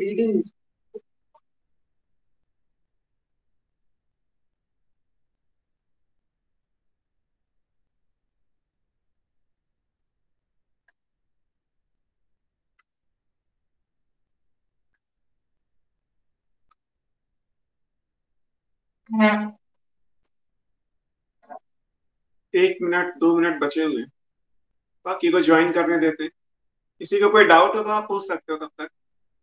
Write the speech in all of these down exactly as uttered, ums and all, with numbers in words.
Breeding. एक minute दो minute बचे हुए हैं, बाकी को ज्वाइन करने देते हैं। किसी को कोई डाउट हो तो आप पूछ सकते हो तब तक।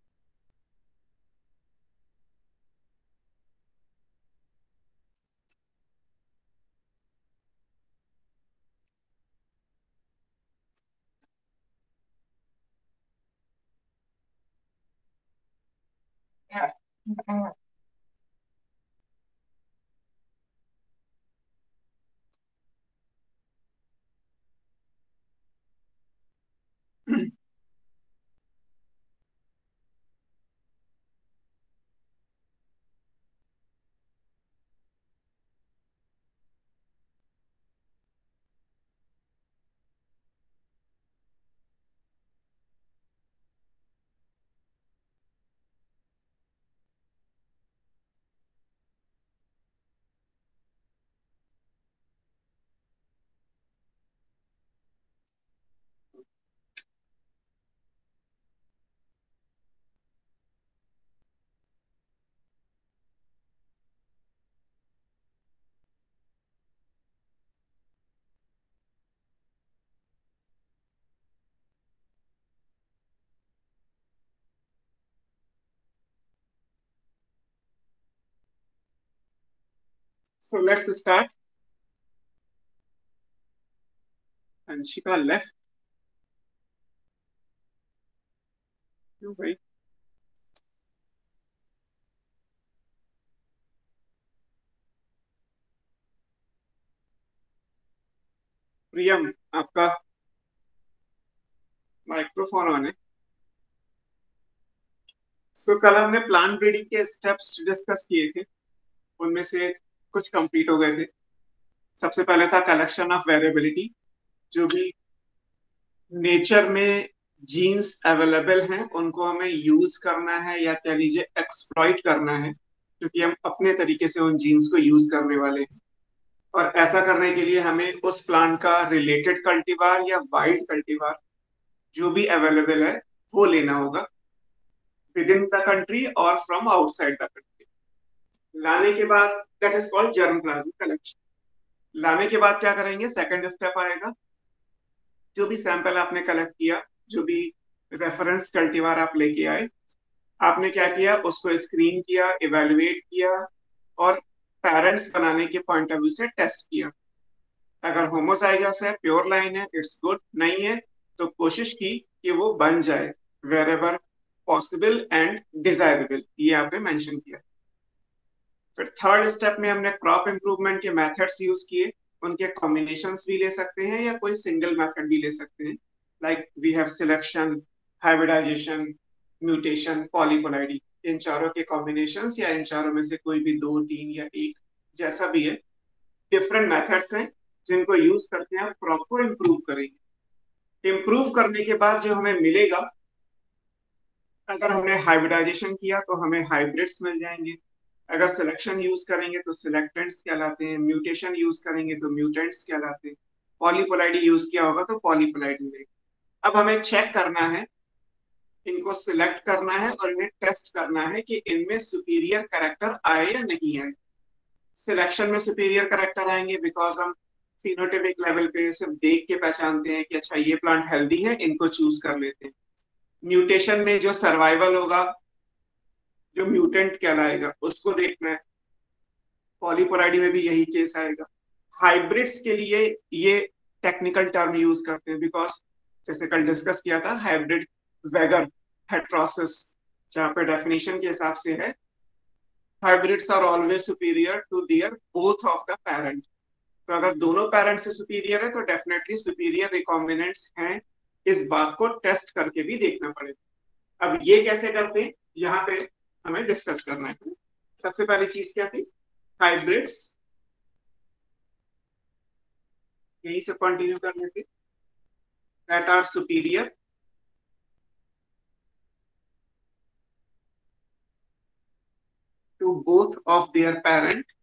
So let's start. Anshika left. क्यों भाई? प्रियम, आपका माइक्रोफोन ऑन है। सो कल हमने प्लांट ब्रीडिंग के स्टेप्स डिस्कस किए थे, उनमें से कुछ कंप्लीट हो गए थे। सबसे पहले था कलेक्शन ऑफ वेरिएबिलिटी। जो भी नेचर में जीन्स अवेलेबल हैं उनको हमें यूज करना है या कह लीजिए एक्सप्लॉइट करना है, क्योंकि हम अपने तरीके से उन जीन्स को यूज करने वाले हैं। और ऐसा करने के लिए हमें उस प्लांट का रिलेटेड कल्टीवार या वाइल्ड कल्टीवार जो भी अवेलेबल है वो लेना होगा, विद इन द कंट्री और फ्रॉम आउटसाइड द कंट्री। लाने के बाद that is called germplasm collection. लाने के बाद क्या करेंगे, सेकंड स्टेप आएगा। जो भी सैंपल आपने कलेक्ट किया, जो भी रेफरेंस कल्टीवार आप लेके आए, आपने क्या किया, उसको स्क्रीन किया, इवेलुएट किया और पेरेंट्स बनाने के पॉइंट ऑफ व्यू से टेस्ट किया। अगर होमोजाइगस है, प्योर लाइन है, इट्स गुड। नहीं है तो कोशिश की कि वो बन जाए wherever possible and desirable, ये आपने मेंशन किया। फिर थर्ड स्टेप में हमने क्रॉप इम्प्रूवमेंट के मेथड्स यूज किए। उनके कॉम्बिनेशंस भी ले सकते हैं या कोई सिंगल मेथड भी ले सकते हैं, like we have selection, hybridization, mutation, polyploidy. इन चारों के कॉम्बिनेशंस या इन चारों में से कोई भी दो तीन या एक, जैसा भी है, डिफरेंट मेथड्स हैं जिनको यूज करके आप क्रॉप को इम्प्रूव करेंगे। इम्प्रूव करने के बाद जो हमें मिलेगा, अगर हमने हाइब्रिडाइजेशन किया तो हमें हाइब्रिड्स मिल जाएंगे। अगर सिलेक्शन यूज करेंगे तो सिलेक्टेंट्स कहलाते हैं, म्यूटेशन यूज करेंगे तो म्यूटेंट्स कहलाते हैं, पॉलीपोलाइडी यूज किया होगा तो पॉलीपोलाइड मिलेगा। अब हमें चेक करना है, इनको सिलेक्ट करना है और इन्हें टेस्ट करना है कि इनमें सुपीरियर कैरेक्टर आए या नहीं आए। सिलेक्शन में सुपीरियर कैरेक्टर आएंगे बिकॉज हम फिनोटाइपिक लेवल पे सिर्फ देख के पहचानते हैं कि अच्छा ये प्लांट हेल्दी है, इनको चूज कर लेते हैं। म्यूटेशन में जो सर्वाइवल होगा, जो म्यूटेंट कहलाएगा, उसको देखना है। पॉलीपोलाइडी में भी यही केस आएगा। हाइब्रिड्स के लिए ये टेक्निकल टर्म यूज करते हैं बिकॉज जैसे कल डिस्कस किया था, हाइब्रिड वेगर हेट्रोसिस, जहाँ पे डेफिनेशन के हिसाब से है, hybrids are always superior to their both of the parent। तो अगर दोनों पेरेंट से सुपीरियर है तो डेफिनेटली सुपीरियर रिकॉम्बिनेंट्स हैं। इस बात को टेस्ट करके भी देखना पड़ेगा। अब ये कैसे करते हैं, यहाँ पे हमें डिस्कस करना है। सबसे पहली चीज क्या थी, हाइब्रिड्स। यहीं से कंटिन्यू कर लेते, that are superior to both of their parent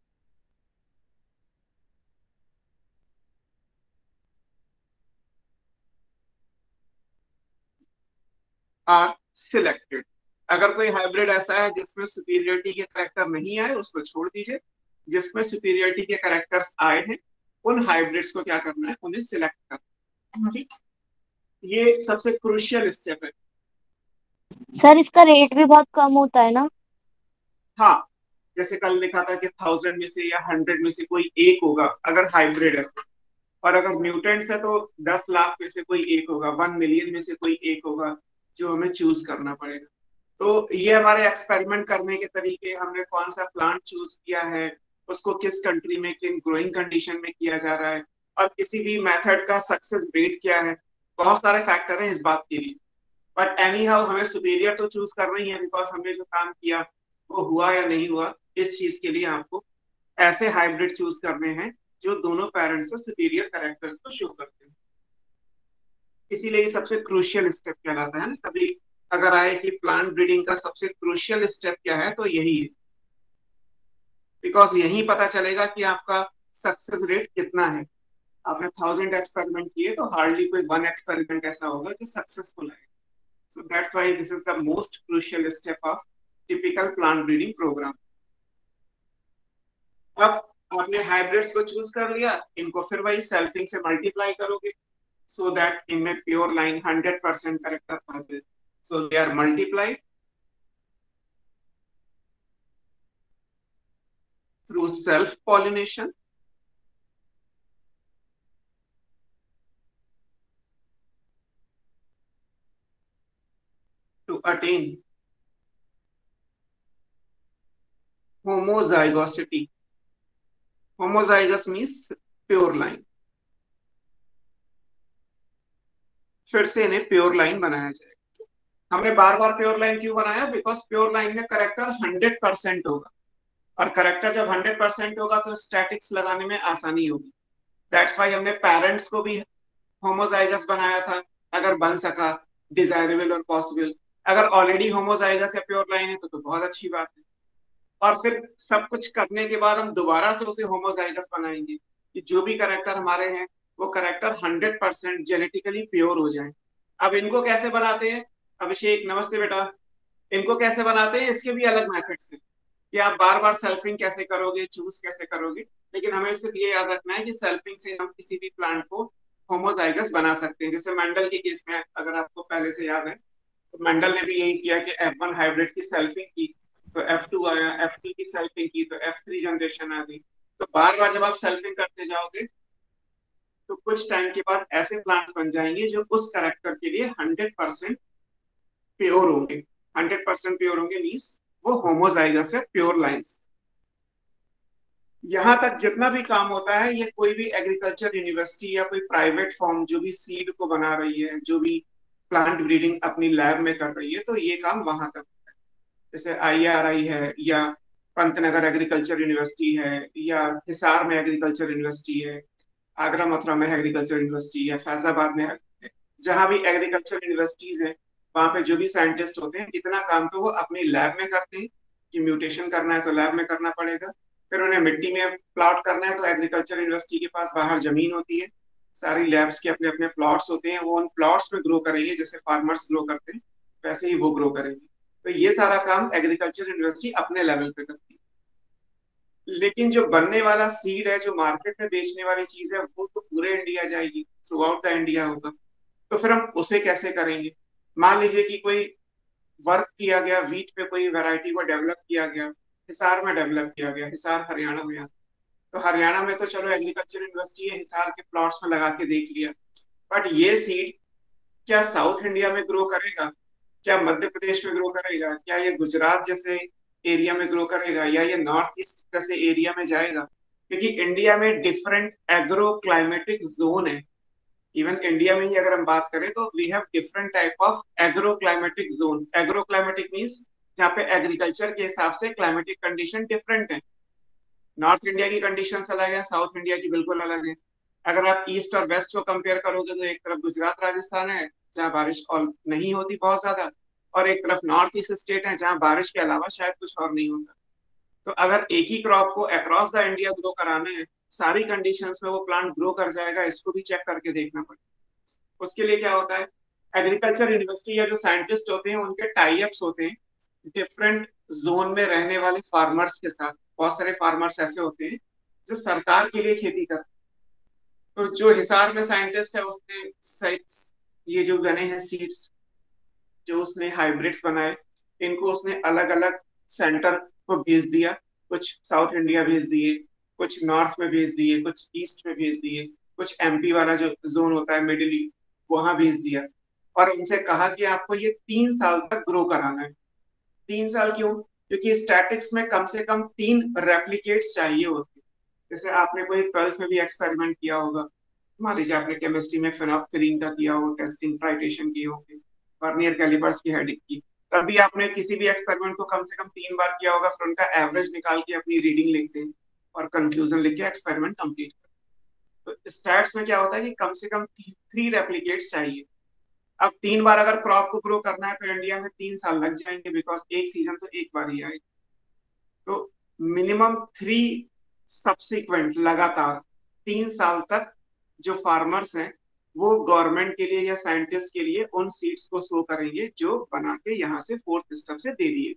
are selected. अगर कोई हाइब्रिड ऐसा है जिसमें सुपीरियरिटी के करेक्टर नहीं आए उसको छोड़ दीजिए, जिसमें सुपीरियरिटी के करेक्टर्स आए हैं उन हाइब्रिड्स को क्या करना है, उन्हें सिलेक्ट करना है। ठीक, ये सबसे क्रूशियल स्टेप है। सर इसका रेट भी बहुत कम होता है ना? हाँ, जैसे कल लिखा था कि थाउजेंड में से या हंड्रेड में से कोई एक होगा अगर हाइब्रिड है तो। और अगर म्यूटेंट्स है तो दस लाख में से कोई एक होगा, वन मिलियन में से कोई एक होगा जो हमें चूज करना पड़ेगा। तो ये हमारे एक्सपेरिमेंट करने के तरीके, हमने कौन सा प्लांट चूज किया है, उसको किस कंट्री में किन ग्रोइंग कंडीशन में किया जा रहा है, और किसी भी मेथड का सक्सेस रेट क्या है, बहुत सारे फैक्टर हैं इस बात के लिए। बट एनी हाउ हमें सुपीरियर तो चूज करना ही है, बिकॉज हमने जो काम किया वो हुआ या नहीं हुआ, इस चीज के लिए आपको ऐसे हाइब्रिड चूज करने हैं जो दोनों पेरेंट्स से सुपीरियर कैरेक्टर्स को शो करते हैं। इसीलिए ये सबसे क्रूशियल स्टेप कहलाता है ना। कभी अगर आए कि प्लांट ब्रीडिंग का सबसे क्रूशियल स्टेप क्या है तो यही है, बिकॉज यही पता चलेगा कि आपका सक्सेस रेट कितना है। आपने थाउजेंड एक्सपेरिमेंट किए तो हार्डली कोई वन एक्सपेरिमेंट ऐसा होगा जो सक्सेसफुल है। So that's why this is the most crucial step of typical plant breeding program. अब आपने हाइब्रिड्स को चूज कर लिया, इनको फिर वही सेल्फिंग से मल्टीप्लाई करोगे so that इनमें pure line hundred percent character आ जाए। So they are multiplied through self pollination to attain homozygosity. Homozygous means pure line. फिर से इन्हें प्योर लाइन बनाया जाएगा। हमने बार बार प्योर लाइन क्यों बनाया? बिकॉज प्योर लाइन में करेक्टर हंड्रेड परसेंट होगा, और करेक्टर जब हंड्रेड परसेंट होगा तो स्टैटिक्स लगाने में आसानी होगी। दैट्स वाई हमने पेरेंट्स को भी होमोजाइगस बनाया था, अगर बन सका, डिजायरेबल और पॉसिबल। अगर ऑलरेडी होमोजाइगस या प्योर लाइन है तो, तो बहुत अच्छी बात है। और फिर सब कुछ करने के बाद हम दोबारा से उसे होमोजाइगस बनाएंगे कि जो भी करेक्टर हमारे हैं वो character hundred percent genetically pure हो जाए। अब इनको कैसे बनाते हैं? अभिषेक नमस्ते बेटा। इनको कैसे बनाते हैं इसके भी अलग मेथड से, कि आप बार बार सेल्फिंग कैसे करोगे, चूज कैसे करोगे। लेकिन हमें सिर्फ ये याद रखना है कि सेल्फिंग से हम किसी भी प्लांट को होमोजाइगस बना सकते हैं। जैसे मेंडल के केस में अगर आपको पहले से याद है तो मेंडल ने भी यही किया कि एफ वन हाइब्रिड की सेल्फिंग की तो एफ टू आया, एफ टू की सेल्फिंग की तो एफ थ्री जनरेशन आ गई। तो बार बार जब आप सेल्फिंग करते जाओगे तो कुछ टाइम के बाद ऐसे प्लांट्स बन जाएंगे जो उस करेक्टर के लिए हंड्रेड परसेंट प्योर होंगे। हंड्रेड परसेंट प्योर होंगे मीन्स वो होमोजाइगस है, प्योर लाइन्स। यहाँ तक जितना भी काम होता है ये कोई भी एग्रीकल्चर यूनिवर्सिटी या कोई प्राइवेट फॉर्म जो भी सीड को बना रही है, जो भी प्लांट ब्रीडिंग अपनी लैब में कर रही है, तो ये काम वहां तक होता है। जैसे आई आर आई है, या पंतनगर एग्रीकल्चर यूनिवर्सिटी है, या हिसार में एग्रीकल्चर यूनिवर्सिटी है, आगरा मथुरा में एग्रीकल्चर यूनिवर्सिटी है, फैजाबाद में है। जहां भी एग्रीकल्चर यूनिवर्सिटीज है वहां पे जो भी साइंटिस्ट होते हैं इतना काम तो वो अपनी लैब में करते हैं कि म्यूटेशन करना है तो लैब में करना पड़ेगा। फिर उन्हें मिट्टी में प्लॉट करना है तो एग्रीकल्चर यूनिवर्सिटी के पास बाहर जमीन होती है, सारी लैब्स के अपने अपने प्लॉट्स होते हैं, वो उन प्लॉट्स में ग्रो करेंगे जैसे फार्मर्स ग्रो करते हैं वैसे ही वो ग्रो करेंगे। तो ये सारा काम एग्रीकल्चर यूनिवर्सिटी अपने लेवल पे करती है। लेकिन जो बनने वाला सीड है, जो मार्केट में बेचने वाली चीज है, वो तो पूरे इंडिया जाएगी, थ्रू आउट द इंडिया होगा। तो फिर हम उसे कैसे करेंगे? मान लीजिए कि कोई वर्क किया गया, वीट पे कोई वैरायटी को डेवलप किया गया, हिसार में डेवलप किया गया, हिसार हरियाणा में आता। तो हरियाणा में तो चलो एग्रीकल्चर यूनिवर्सिटी है, हिसार के प्लॉट्स में लगा के देख लिया। बट ये सीड क्या साउथ इंडिया में ग्रो करेगा? क्या मध्य प्रदेश में ग्रो करेगा? क्या ये गुजरात जैसे एरिया में ग्रो करेगा, या ये नॉर्थ ईस्ट जैसे एरिया में जाएगा? क्योंकि इंडिया में डिफरेंट एग्रो क्लाइमेटिक जोन है। इवन इंडिया में ही अगर हम बात करें तो we have different type of agro climatic zone. Agro climatic means जहाँ पे एग्रीकल्चर के हिसाब से क्लाइमेटिक कंडीशन डिफरेंट है। नॉर्थ इंडिया की कंडीशन अलग है, साउथ इंडिया की बिल्कुल अलग है। अगर आप ईस्ट और वेस्ट को कंपेयर करोगे तो एक तरफ गुजरात राजस्थान है जहाँ बारिश और नहीं होती बहुत ज्यादा, और एक तरफ नॉर्थ ईस्ट स्टेट है जहाँ बारिश के अलावा शायद कुछ और नहीं होता। तो अगर एक ही क्रॉप को अक्रॉस द इंडिया ग्रो कराना है, सारी कंडीशंस में वो प्लांट ग्रो कर जाएगा, इसको भी चेक करके देखना पड़ेगा। उसके लिए क्या होता है, एग्रीकल्चर यूनिवर्सिटी या जो साइंटिस्ट होते हैं उनके टाई अप्स होते हैं डिफरेंट जोन में रहने वाले फार्मर्स के साथ। बहुत सारे फार्मर्स ऐसे होते हैं जो सरकार के लिए खेती करते हैं। तो जो हिसार में साइंटिस्ट है उसने साइट्स ये जो बने हैं सीड्स, जो उसने हाइब्रिड्स बनाए, इनको उसने अलग अलग सेंटर को भेज दिया। कुछ साउथ इंडिया भेज दिए, कुछ नॉर्थ में भेज दिए, कुछ ईस्ट में भेज दिए, कुछ एमपी वाला जो जोन होता है मिडिल ईस्ट वहां भेज दिया। और उनसे कहा कि आपको ये तीन साल तक ग्रो कराना है। तीन साल क्यों? क्योंकि स्टैटिक्स में कम से कम तीन रेप्लिकेट्स चाहिए होते हैं। जैसे आपने कोई ट्वेल्थ में भी एक्सपेरिमेंट किया होगा, मान लीजिए आपने केमिस्ट्री में फिनोल्फ्थालीन का किया हो, टेस्टिंग ट्राइटेशन की होगी, वर्नियर कैलिपर्स की हेडिंग की, तभी आपने किसी भी एक्सपेरिमेंट को कम से कम तीन बार किया होगा, फिर उनका एवरेज निकाल के अपनी रीडिंग लिखते हैं और कंक्लूजन लिख के एक्सपेरिमेंट कंप्लीट करते हैं। तो स्टैट्स में क्या होता है कि कम से कम थ्री रेप्लिकेट्स चाहिए। अब तीन बार अगर क्रॉप को ग्रो करना है तो इंडिया में तीन साल लग जाएंगे, बिकॉज एक सीजन तो एक बार ही आएगा। तो मिनिमम थ्री सब्सिक्वेंट लगातार तीन साल तक जो फार्मर्स हैं वो गवर्नमेंट के लिए या साइंटिस्ट के लिए उन सीड्स को शो करेंगे जो बना के यहाँ से फोर्थ स्टेप से दे दिए।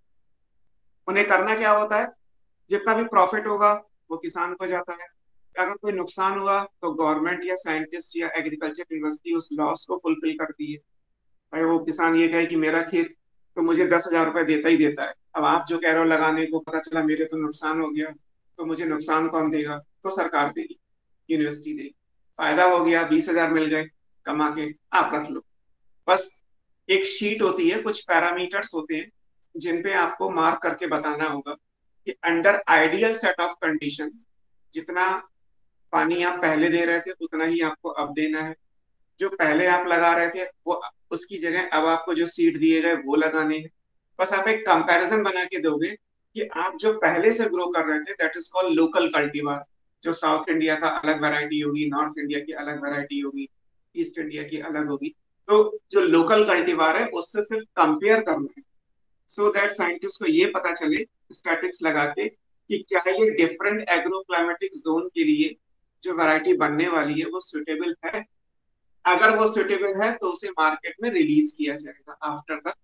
उन्हें करना क्या होता है, जितना भी प्रॉफिट होगा वो किसान को जाता है, अगर कोई नुकसान हुआ तो गवर्नमेंट या साइंटिस्ट या एग्रीकल्चर यूनिवर्सिटी उस लॉस को फुलफिल करती है। भाई वो किसान ये कहे कि मेरा खेत तो मुझे दस हजार रुपए देता ही देता है, अब आप जो कह रहे हो लगाने को, पता चला मेरे तो नुकसान हो गया, तो मुझे नुकसान कौन देगा? तो सरकार देगी, यूनिवर्सिटी देगी। फायदा हो गया, बीस हजार मिल गए कमा के, आप रख लो। बस एक शीट होती है, कुछ पैरामीटर्स होते हैं जिन पे आपको मार्क करके बताना होगा कि under ideal set of condition जितना पानी आप पहले दे रहे थे उतना ही आपको अब देना है। जो पहले आप लगा रहे थे वो उसकी जगह अब आपको जो सीड दिए गए वो लगाने हैं। बस आप एक कंपैरिजन बना के दोगे कि आप जो पहले से ग्रो कर रहे थे that is called local cultivar. जो साउथ इंडिया का अलग वैरायटी होगी, नॉर्थ इंडिया की अलग वैरायटी होगी, ईस्ट इंडिया की अलग होगी। तो जो लोकल कल्टीवार है उससे सिर्फ कंपेयर करना है, सो दैट साइंटिस्ट को ये पता चले स्टैटिक्स लगा के कि क्या ये डिफरेंट एग्रोक्लाइमेटिक जोन के लिए जो वैरायटी बनने वाली है वो सुटेबल है। अगर वो सुटेबल है तो उसे मार्केट में रिलीज किया जाएगा आफ्टर द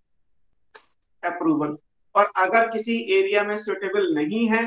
अप्रूवल। और अगर किसी एरिया में सुटेबल नहीं है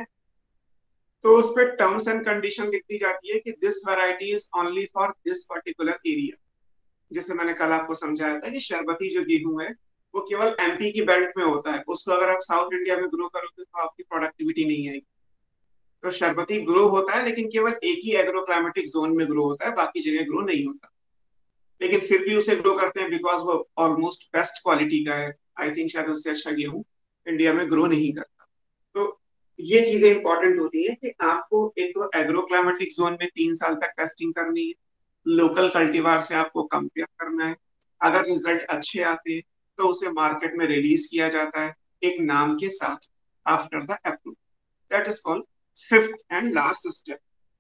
तो उस पर टर्म्स एंड कंडीशन लिख दी जाती है कि this variety is only for this particular area. जैसे मैंने कल आपको समझाया था कि शरबती जो गेहूं है वो केवल एमपी की बेल्ट में होता है, उसको अगर आप साउथ इंडिया में ग्रो करोगे तो आपकी प्रोडक्टिविटी नहीं आएगी। तो शरबती ग्रो होता है लेकिन केवल एक ही एग्रोक्लाइमेटिक जोन में ग्रो होता है, बाकी जगह ग्रो नहीं होता। लेकिन फिर भी उसे ग्रो करते हैं बिकॉज वो ऑलमोस्ट बेस्ट क्वालिटी का है। आई थिंक शायद उससे अच्छा गेहूं इंडिया में ग्रो नहीं करता। तो ये चीजें इंपॉर्टेंट होती है कि आपको एक तो एग्रोक्लाइमेटिक जोन में तीन साल तक टेस्टिंग करनी है, लोकल कल्टीवार से आपको कंपेयर करना है। अगर रिजल्ट अच्छे आते हैं तो उसे मार्केट में रिलीज किया जाता है एक नाम के साथ after the approval. That is called fifth and last step.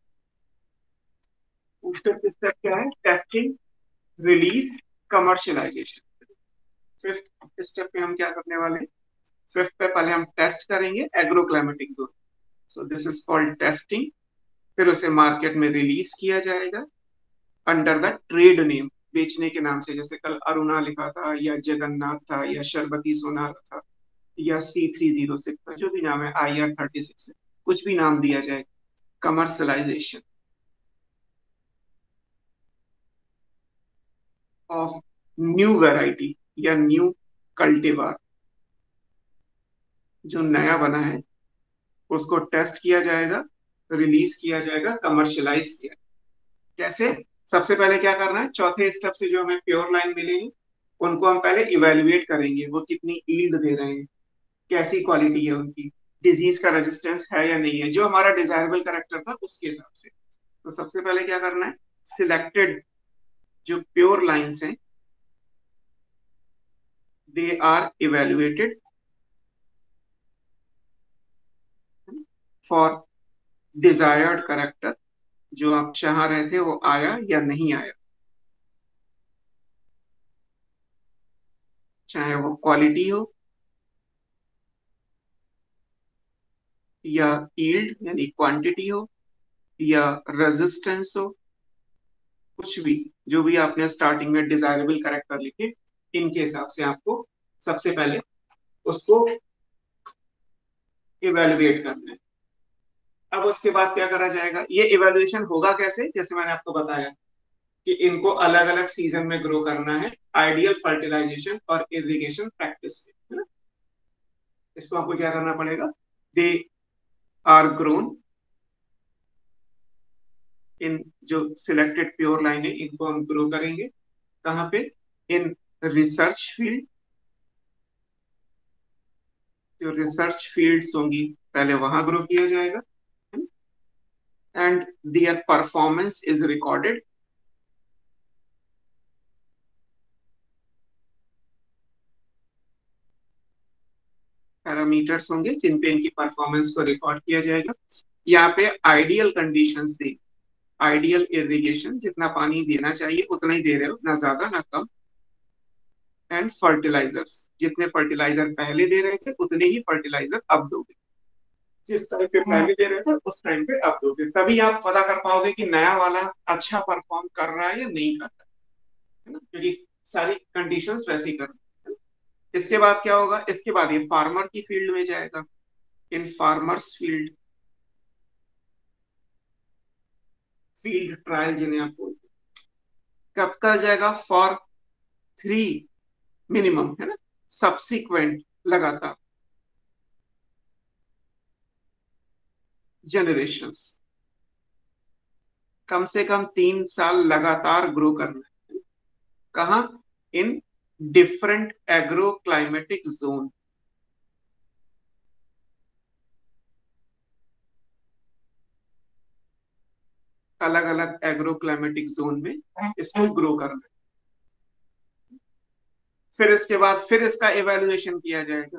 Fifth step क्या है? Testing, release, commercialization. Fifth step पे हम क्या करने वाले हैं? फिफ्थ पे पहले हम टेस्ट करेंगे agroclimatic zone, so this is called testing. फिर उसे मार्केट में रिलीज किया जाएगा अंडर द ट्रेड नेम, बेचने के नाम से। जैसे कल अरुणा लिखा था या जगन्नाथ था या शरबती सोनार था या सी थ्री जीरो सिक्स था, जो भी नाम है, आई आर थर्टी सिक्स, कुछ भी नाम दिया जाए। कमर्शलाइजेशन ऑफ न्यू वैरायटी या न्यू कल्टीवार जो नया बना है उसको टेस्ट किया जाएगा, रिलीज किया जाएगा, कमर्शलाइज किया। कैसे? सबसे पहले क्या करना है, चौथे स्टेप से जो हमें प्योर लाइन मिलेगी उनको हम पहले इवेल्युएट करेंगे, वो कितनी ईल्ड दे रहे हैं, कैसी क्वालिटी है उनकी, डिजीज का रेजिस्टेंस है या नहीं है, जो हमारा डिजायरेबल करेक्टर था उसके हिसाब से। तो सबसे पहले क्या करना है, सिलेक्टेड जो प्योर लाइंस हैं they are evaluated for desired character, जो आप चाह रहे थे वो आया या नहीं आया, चाहे वो क्वालिटी हो या यील्ड यानी क्वांटिटी हो या रेजिस्टेंस हो, कुछ भी, जो भी आपने स्टार्टिंग में डिजायरेबल कैरेक्टर लिखे, इनके हिसाब से आपको सबसे पहले उसको इवेलुएट करना है। अब उसके बाद क्या करा जाएगा, ये इवेल्युएशन होगा कैसे, जैसे मैंने आपको बताया कि इनको अलग अलग सीजन में ग्रो करना है, आइडियल फर्टिलाइजेशन और इरिगेशन प्रैक्टिस पे, है ना। इसको आपको क्या करना पड़ेगा, दे आर ग्रोन इन, जो सिलेक्टेड प्योर लाइन है इनको हम ग्रो करेंगे कहाँ पे, इन रिसर्च फील्ड, जो रिसर्च फील्ड्स होंगी पहले वहां ग्रो किया जाएगा, and their performance is recorded, parameters होंगे जिन पे इनकी परफॉर्मेंस को रिकॉर्ड किया जाएगा। यहाँ पे आइडियल कंडीशंस दी, आइडियल इरिगेशन, जितना पानी देना चाहिए उतना ही दे रहे हो, ना ज्यादा ना कम, एंड फर्टिलाइजर्स, जितने फर्टिलाइजर पहले दे रहे थे उतने ही फर्टिलाइजर अब दोगे, जिस टाइम पे पहले दे रहे थे उस टाइम पे अब दोगे, तभी आप पता कर पाओगे कि नया वाला अच्छा परफॉर्म कर रहा है या नहीं कर रहा है ना, क्योंकि सारी कंडीशंस वैसे ही कर रहे हैं। इसके बाद क्या होगा, इसके बाद ये फार्मर की फील्ड में जाएगा, in farmers field, field trial जिन्हें आप बोलते हैं, कब का जाएगा, फॉर थ्री मिनिमम, है ना, सब्सिक्वेंट, लगातार जनरेशंस, कम से कम तीन साल लगातार ग्रो करना है, कहा, in different agro climatic zone, अलग अलग एग्रो क्लाइमेटिक जोन में इसको ग्रो करना है। फिर इसके बाद फिर इसका इवेल्युएशन किया जाएगा,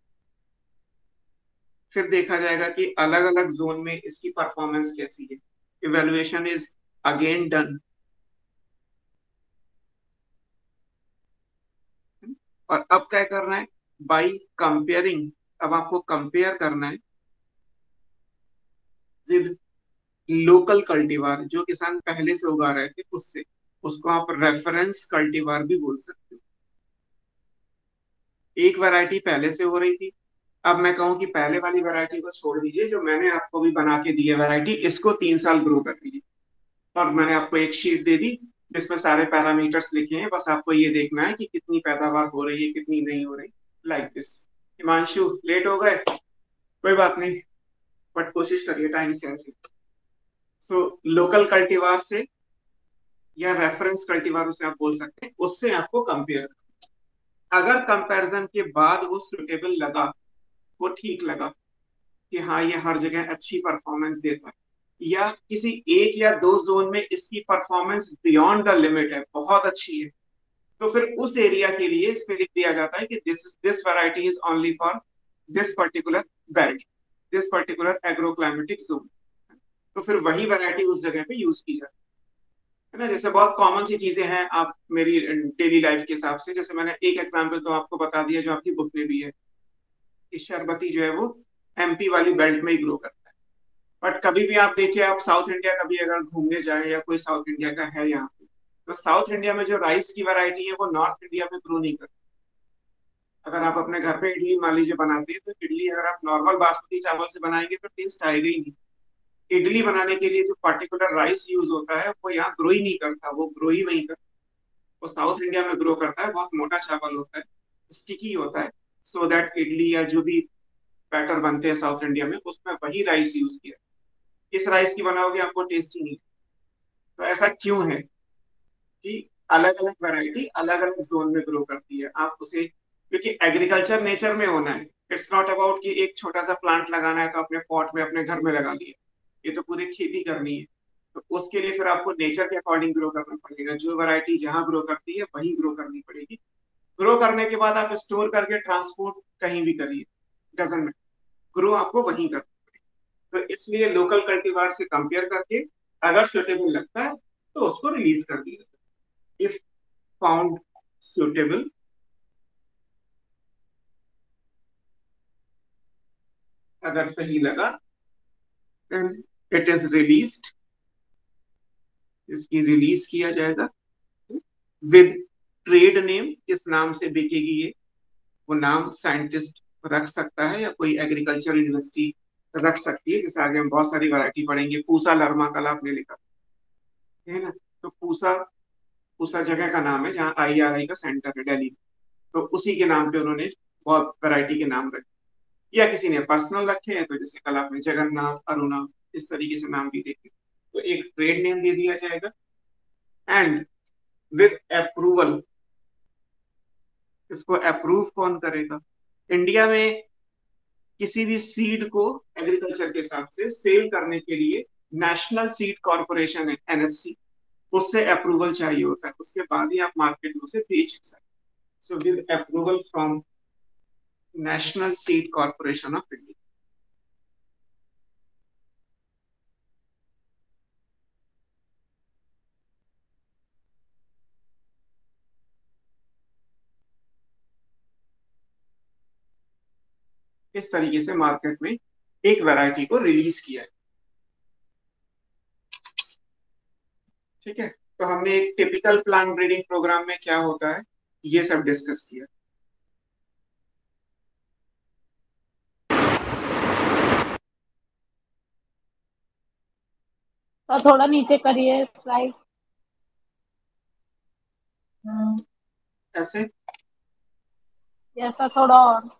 फिर देखा जाएगा कि अलग अलग जोन में इसकी परफॉर्मेंस कैसी है, इवेल्युएशन इज अगेन डन, और अब क्या करना है, बाई कंपेयरिंग, अब आपको कंपेयर करना है विद लोकल कल्टीवार, जो किसान पहले से उगा रहे थे उससे, उसको आप रेफरेंस कल्टीवार भी बोल सकते हो। एक वैरायटी पहले से हो रही थी, अब मैं कहूं कि पहले वाली वैरायटी को छोड़ दीजिए, जो मैंने आपको भी बना के दी है वैरायटी, इसको तीन साल ग्रो कर दीजिए, और मैंने आपको एक शीट दे दी जिसमें सारे पैरामीटर्स लिखे हैं, बस आपको ये देखना है कि कितनी पैदावार हो रही है कितनी नहीं हो रही, लाइक दिस। हिमांशु लेट हो गए, कोई बात नहीं, बट कोशिश करिए टाइम से आ जाइए। सो लोकल कल्टीवार से या रेफरेंस कल्टीवार से आप बोल सकते हैं, उससे आपको कंपेयर, अगर कंपैरिजन के बाद वो सुटेबल लगा, वो ठीक लगा कि हाँ ये हर जगह अच्छी परफॉर्मेंस देता है, या किसी एक या दो जोन में इसकी परफॉर्मेंस बियॉन्ड द लिमिट है, बहुत अच्छी है, तो फिर उस एरिया के लिए इसमें लिख दिया जाता है कि this this variety is only for this particular belt, this particular agroclimatic zone, तो फिर वही वैरायटी उस जगह पे यूज की जाती है ना। जैसे बहुत कॉमन सी चीजें हैं, आप मेरी डेली लाइफ के हिसाब से, जैसे मैंने एक एग्जांपल तो आपको बता दिया जो आपकी बुक में भी है, कि शरबती जो है वो एमपी वाली बेल्ट में ही ग्रो करता है, बट कभी भी आप देखिए, आप साउथ इंडिया कभी अगर घूमने जाए या कोई साउथ इंडिया का है यहाँ पे, तो साउथ इंडिया में जो राइस की वैरायटी है वो नॉर्थ इंडिया में ग्रो नहीं करती। अगर आप अपने घर पे इडली मान लीजिए बनाते हैं, तो इडली अगर आप नॉर्मल बासमती चावल से बनाएंगे तो टेस्ट आएगा ही नहीं। इडली बनाने के लिए जो पर्टिकुलर राइस यूज होता है वो यहाँ ग्रो ही नहीं करता, वो ग्रो ही वहीं करता, वो साउथ इंडिया में ग्रो करता है, बहुत मोटा चावल होता है, स्टिकी होता है, सो दैट इडली या जो भी बैटर बनते हैं साउथ इंडिया में उसमें वही राइस यूज किया, इस राइस की बनाओगे आपको टेस्ट ही नहीं। तो ऐसा क्यों है कि अलग अलग वैरायटी अलग अलग जोन में ग्रो करती है, आप उसे, क्योंकि एग्रीकल्चर नेचर में होना है, इट्स नॉट अबाउट कि एक छोटा सा प्लांट लगाना है तो अपने पॉट में अपने घर में लगा लिया, ये तो पूरी खेती करनी है, तो उसके लिए फिर आपको नेचर के अकॉर्डिंग ग्रो करना पड़ेगा, जो वैरायटी जहां ग्रो करती है वही ग्रो करनी पड़ेगी। ग्रो करने के बाद आप स्टोर करके ट्रांसपोर्ट कहीं भी करिए, डजेंट, ग्रो आपको वहीं करना, तो इसलिए लोकल कल्टीवार से कंपेयर करके अगर सुटेबल लगता है तो उसको रिलीज कर दिया, इफ फाउंड सुटेबल अगर सही लगा देन इट इज रिलीज्ड, इसकी रिलीज किया जाएगा विद ट्रेड नेम। किस नाम से बिकेगी ये, वो नाम साइंटिस्ट रख सकता है या कोई एग्रीकल्चर यूनिवर्सिटी रख सकती है। जैसे आगे हम बहुत सारी वैरायटी पढ़ेंगे, पूसा लर्मा कल आपने लिखा है ना, तो पूसा, पूसा जगह का नाम है जहाँ आई आर आई का सेंटर है दिल्ली में, तो उसी के नाम पे उन्होंने बहुत वैरायटी के नाम रखे, या किसी ने पर्सनल रखे हैं, तो जैसे कल आपने जगन्नाथ, अरुणा, इस तरीके से नाम भी देखे। तो एक ट्रेड नेम दे दिया जाएगा एंड विद अप्रूवल। इसको अप्रूव कौन करेगा? इंडिया में किसी भी सीड को एग्रीकल्चर के हिसाब से सेल करने के लिए नेशनल सीड कॉर्पोरेशन है, एन एस सी, उससे अप्रूवल चाहिए होता है, उसके बाद ही आप मार्केट में उसे बेच सकते। So with approval from national seed corporation of India. इस तरीके से मार्केट में एक वैरायटी को रिलीज किया है। ठीक है, तो हमने एक टिपिकल प्लांट ब्रीडिंग प्रोग्राम में क्या होता है ये सब डिस्कस किया। तो थोड़ा नीचे करिए स्लाइड। ऐसे ऐसा थोड़ा और।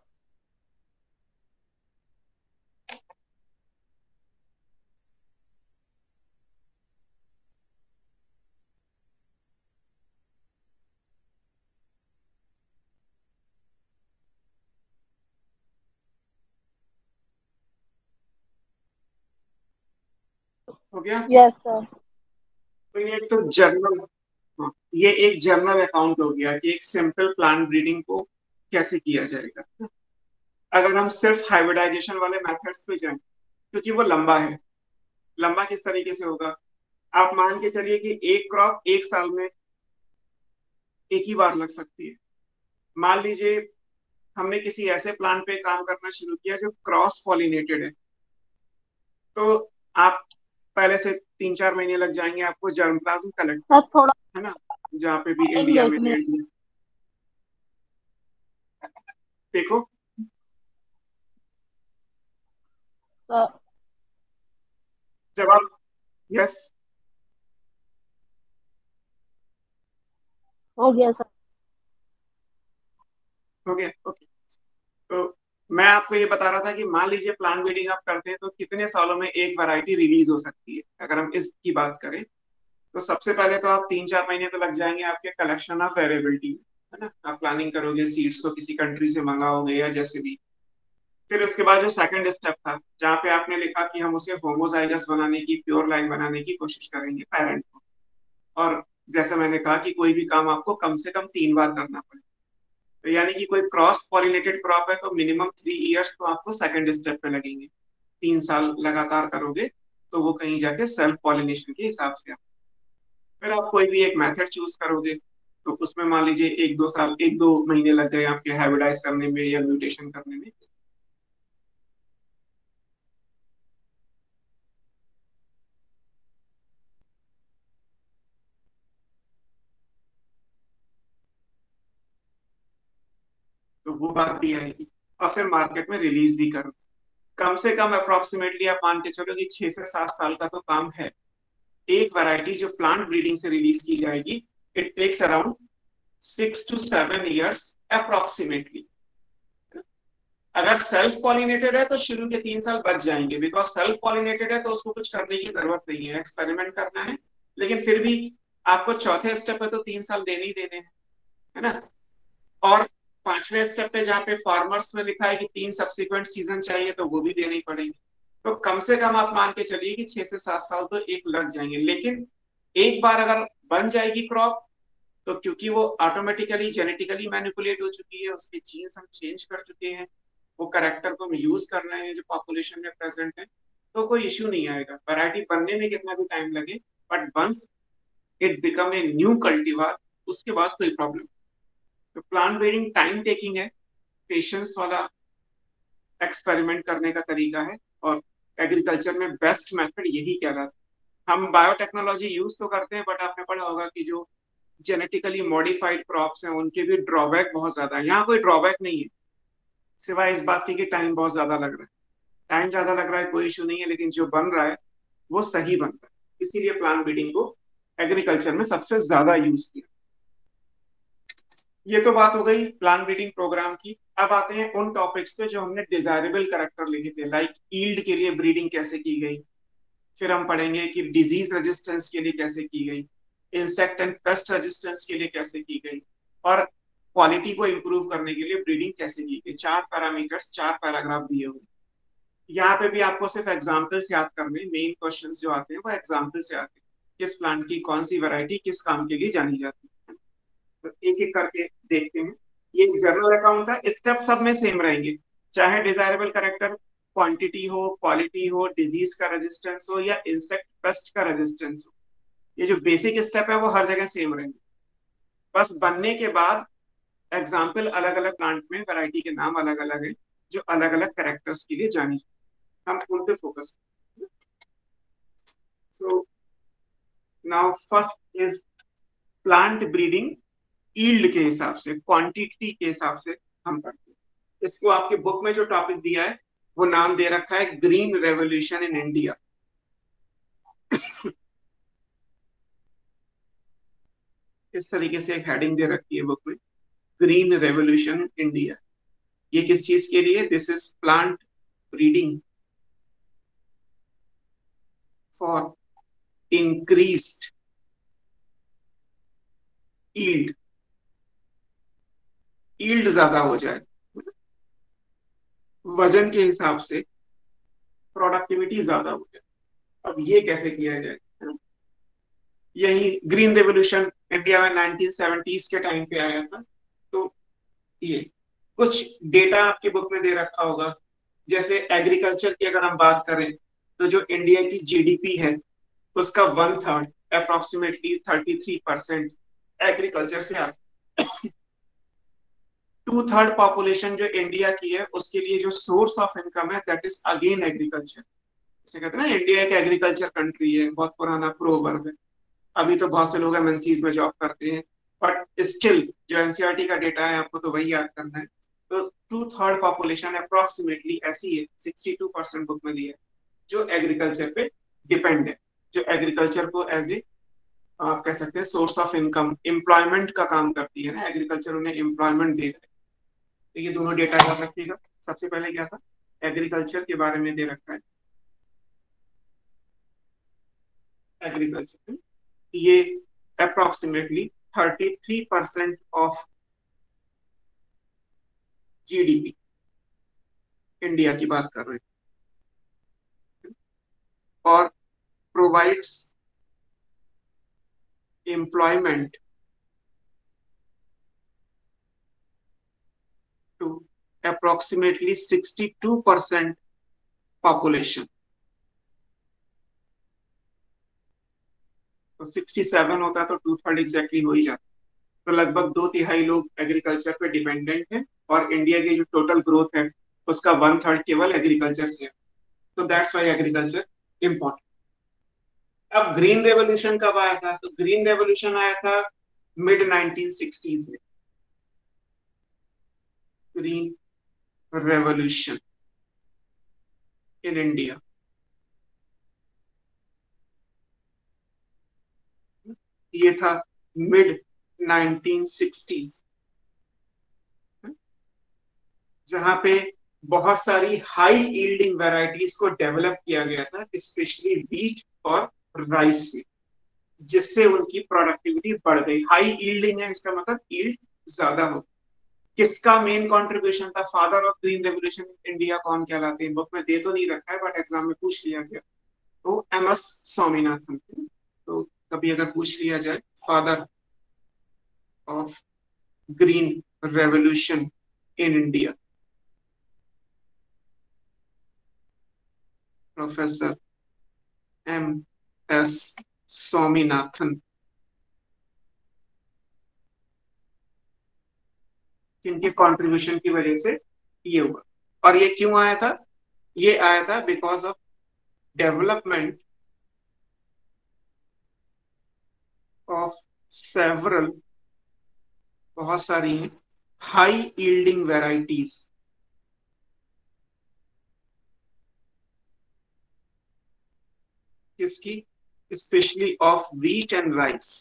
हो गया। Yes sir. तो ये एक तो जर्नल, हाँ, ये एक जर्नल अकाउंट हो गया कि एक सिंपल प्लांट ब्रीडिंग को कैसे किया जाएगा। अगर हम सिर्फ हाइब्रिडाइजेशन वाले मेथड्स पे जाएं, क्योंकि वो लंबा है, लंबा किस तरीके से होगा, आप मान के चलिए कि एक क्रॉप एक साल में एक ही बार लग सकती है। मान लीजिए हमने किसी ऐसे प्लांट पे काम करना शुरू किया जो क्रॉस पॉलिनेटेड है, तो आप पहले से तीन चार महीने लग जाएंगे आपको जर्मप्लाज्म कलेक्ट सर करने, थोड़ा है ना, जहाँ पे भी आएंगे इंडिया एक में मिनट। है। देखो, सर जब आप, यस, हो गया सर। हो गया, ओके। तो मैं आपको ये बता रहा था कि मान लीजिए प्लांट ब्रीडिंग आप करते हैं तो कितने सालों में एक वैरायटी रिलीज हो सकती है। अगर हम इसकी बात करें तो सबसे पहले तो आप तीन चार महीने तो लग जाएंगे आपके कलेक्शन ऑफ वेरिएबिलिटी, है ना, आप प्लानिंग करोगे, सीड्स को किसी कंट्री से मंगाओगे या जैसे भी। फिर उसके बाद जो सेकंड स्टेप था जहाँ पे आपने लिखा कि हम उसे होमोजाइगस बनाने की, प्योर लाइन बनाने की कोशिश करेंगे पेरेंट को, और जैसे मैंने कहा कि कोई भी काम आपको कम से कम तीन बार करना पड़े, तो यानी कि कोई क्रॉस पॉलिनेटेड क्रॉप है तो मिनिमम थ्री इयर्स तो आपको सेकंड स्टेप पे लगेंगे। तीन साल लगातार करोगे तो वो कहीं जाके सेल्फ पॉलिनेशन के हिसाब से। फिर आप कोई भी एक मेथड चूज करोगे तो उसमें मान लीजिए एक दो साल, एक दो महीने लग गए आपके हाइब्रिडाइज करने में या म्यूटेशन करने में। तो वो बात भी आएगी, और फिर मार्केट में रिलीज भी करो। कम से कम अप्रोक्सीमेटली आप मान के चलो कि छह से सात साल का तो काम है। एक वैरायटी जो प्लांट ब्रीडिंग से रिलीज की जाएगी, it takes around six to seven years approximately. अगर सेल्फ पॉलिनेटेड है तो शुरू के तीन साल बच जाएंगे, बिकॉज सेल्फ पॉलिनेटेड है तो उसको कुछ करने की जरूरत नहीं है, एक्सपेरिमेंट करना है, लेकिन फिर भी आपको चौथे स्टेप पे तो तीन साल देने ही देने हैं, है ना। और पांचवें स्टेप पे जहाँ पे फार्मर्स में लिखा है कि तीन सब्सिक्वेंट सीजन चाहिए तो वो भी देने ही पड़ेंगे। तो कम से कम आप मान के चलिए कि छह से सात साल तो एक लग जाएंगे। लेकिन एक बार अगर बन जाएगी क्रॉप, तो क्योंकि वो ऑटोमेटिकली जेनेटिकली मैनिपुलेट हो चुकी है, उसके जीन्स हम चेंज कर चुके हैं, वो करेक्टर को हम यूज कर रहे हैं जो पॉपुलेशन में प्रेजेंट है, तो कोई इश्यू नहीं आएगा। वैरायटी बनने में कितना भी टाइम लगे, but once it become a new cultivar, उसके बाद कोई प्रॉब्लम। तो प्लांट ब्रीडिंग टाइम टेकिंग है, पेशेंस वाला एक्सपेरिमेंट करने का तरीका है, और एग्रीकल्चर में बेस्ट मेथड यही कहलाता है। हम बायोटेक्नोलॉजी यूज तो करते हैं, बट आपने पढ़ा होगा कि जो जेनेटिकली मॉडिफाइड क्रॉप्स हैं उनके भी ड्रॉबैक बहुत ज्यादा है। यहाँ कोई ड्रॉबैक नहीं है, सिवाय इस बात की कि टाइम बहुत ज्यादा लग रहा है। टाइम ज्यादा लग रहा है कोई इशू नहीं है, लेकिन जो बन रहा है वो सही बन रहा है, इसीलिए प्लांट ब्रीडिंग को एग्रीकल्चर में सबसे ज्यादा यूज किया। ये तो बात हो गई प्लांट ब्रीडिंग प्रोग्राम की। अब आते हैं उन टॉपिक्स पे जो हमने डिजायरेबल करेक्टर लिखे थे, लाइक ईल्ड के लिए ब्रीडिंग कैसे की गई। फिर हम पढ़ेंगे कि डिजीज रेजिस्टेंस के लिए कैसे की गई, इंसेक्ट एंड पेस्ट रेजिस्टेंस के लिए कैसे की गई, और क्वालिटी को इंप्रूव करने के लिए ब्रीडिंग कैसे की गई। चार पैरामीटर्स, चार पैराग्राफ दिए हुए। यहाँ पे भी आपको सिर्फ एग्जाम्पल्स याद करने, मेन क्वेश्चंस जो आते हैं वो एग्जाम्पल से आते हैं। किस प्लांट की कौन सी वैरायटी किस काम के लिए जानी जाती है, तो एक एक करके देखते हैं। ये जर्नल अकाउंट था, स्टेप सब में सेम रहेंगे, चाहे डिजायरेबल करेक्टर क्वांटिटी हो, क्वालिटी हो, डिजीज का रेजिस्टेंस हो, या इंसेक्ट पेस्ट का रेजिस्टेंस हो। ये जो बेसिक स्टेप है वो हर जगह सेम रहेंगे। बस बनने के बाद एग्जाम्पल अलग अलग प्लांट में वैरायटी के नाम अलग अलग है, जो अलग अलग कैरेक्टर्स के लिए जानी, हम उन पे focus. So now first is plant breeding yield के हिसाब से, क्वांटिटी के हिसाब से हम पढ़ते हैं। इसको आपके बुक में जो टॉपिक दिया है वो नाम दे रखा है ग्रीन रेवोल्यूशन इन इंडिया। इस तरीके से एक हेडिंग दे रखी है बुक में, ग्रीन रेवोल्यूशन इंडिया। ये किस चीज के लिए? This is plant breeding for increased yield. Yield ज्यादा हो जाए, वजन के हिसाब से प्रोडक्टिविटी ज्यादा हो जाए। अब ये कैसे किया जाए? यही ग्रीन रेवोल्यूशन इंडिया में नाइनटीन सेवेंटीज़ के टाइम पे आया था। तो ये कुछ डेटा आपकी बुक में दे रखा होगा। जैसे एग्रीकल्चर की अगर हम बात करें, तो जो इंडिया की जीडीपी है उसका one third, approximately thirty three percent agriculture से आता है। टू थर्ड पॉपुलेशन जो इंडिया की है उसके लिए जो सोर्स ऑफ इनकम है दैट इज अगेन एग्रीकल्चर। जैसे कहते हैं ना, इंडिया एक एग्रीकल्चर कंट्री है, बहुत पुराना प्रोवर्ब है। अभी तो बहुत से लोग एमएनसीज में जॉब करते हैं, बट स्टिल जो एनसीईआरटी का डेटा है आपको तो वही याद करना है। तो टू थर्ड पॉपुलेशन अप्रोक्सीमेटली ऐसी है, सिक्सटी टू परसेंट बुक में दिया है, जो एग्रीकल्चर पे डिपेंड है, जो एग्रीकल्चर को एज ए आप कह सकते हैं सोर्स ऑफ इनकम, एम्प्लॉयमेंट का काम करती है ना, एग्रीकल्चर उन्हें एम्प्लॉयमेंट दे रहा है। तो ये दोनों डेटा याद रखिएगा। सबसे पहले क्या था, एग्रीकल्चर के बारे में दे रखा है, एग्रीकल्चर ये approximately thirty three percent of GDP, India की बात कर रहे हैं, और provides employment to approximately sixty two percent population. तो सिक्सटी सेवन होता है तो टू थर्ड एग्जैक्टली हो ही जाता है। तो लगभग दो तिहाई लोग एग्रीकल्चर पे डिपेंडेंट हैं, और इंडिया की जो टोटल ग्रोथ है उसका वन थर्ड केवल एग्रीकल्चर से है। तो दैट्स वाई एग्रीकल्चर इम्पोर्टेंट। अब ग्रीन रेवोल्यूशन कब आया था? तो ग्रीन रेवोल्यूशन आया था मिड नाइनटीन सिक्सटीज़ में। ग्रीन रेवोल्यूशन इन इंडिया, ये था मिड नाइनटीन सिक्सटीज़, जहां पे बहुत सारी हाई यील्डिंग वैरायटीज को डेवलप किया गया था, स्पेशली व्हीट और राइस में, जिससे उनकी प्रोडक्टिविटी बढ़ गई। हाई यील्डिंग है, इसका मतलब यील्ड ज्यादा हो। किसका मेन कंट्रीब्यूशन था? Father of green revolution India कौन कहलाते हैं? बुक में दे तो नहीं रखा है, बट एग्जाम में पूछ लिया गया, तो एम एस स्वामीनाथन। तो कभी अगर पूछ लिया जाए father of green revolution in India, professor M S Swaminathan. जिनके कंट्रीब्यूशन की वजह से ये हुआ। और ये क्यों आया था? ये आया था because of development of several, बहुत सारी हाई यील्डिंग वेराइटीज। किसकी? Specially of wheat and rice.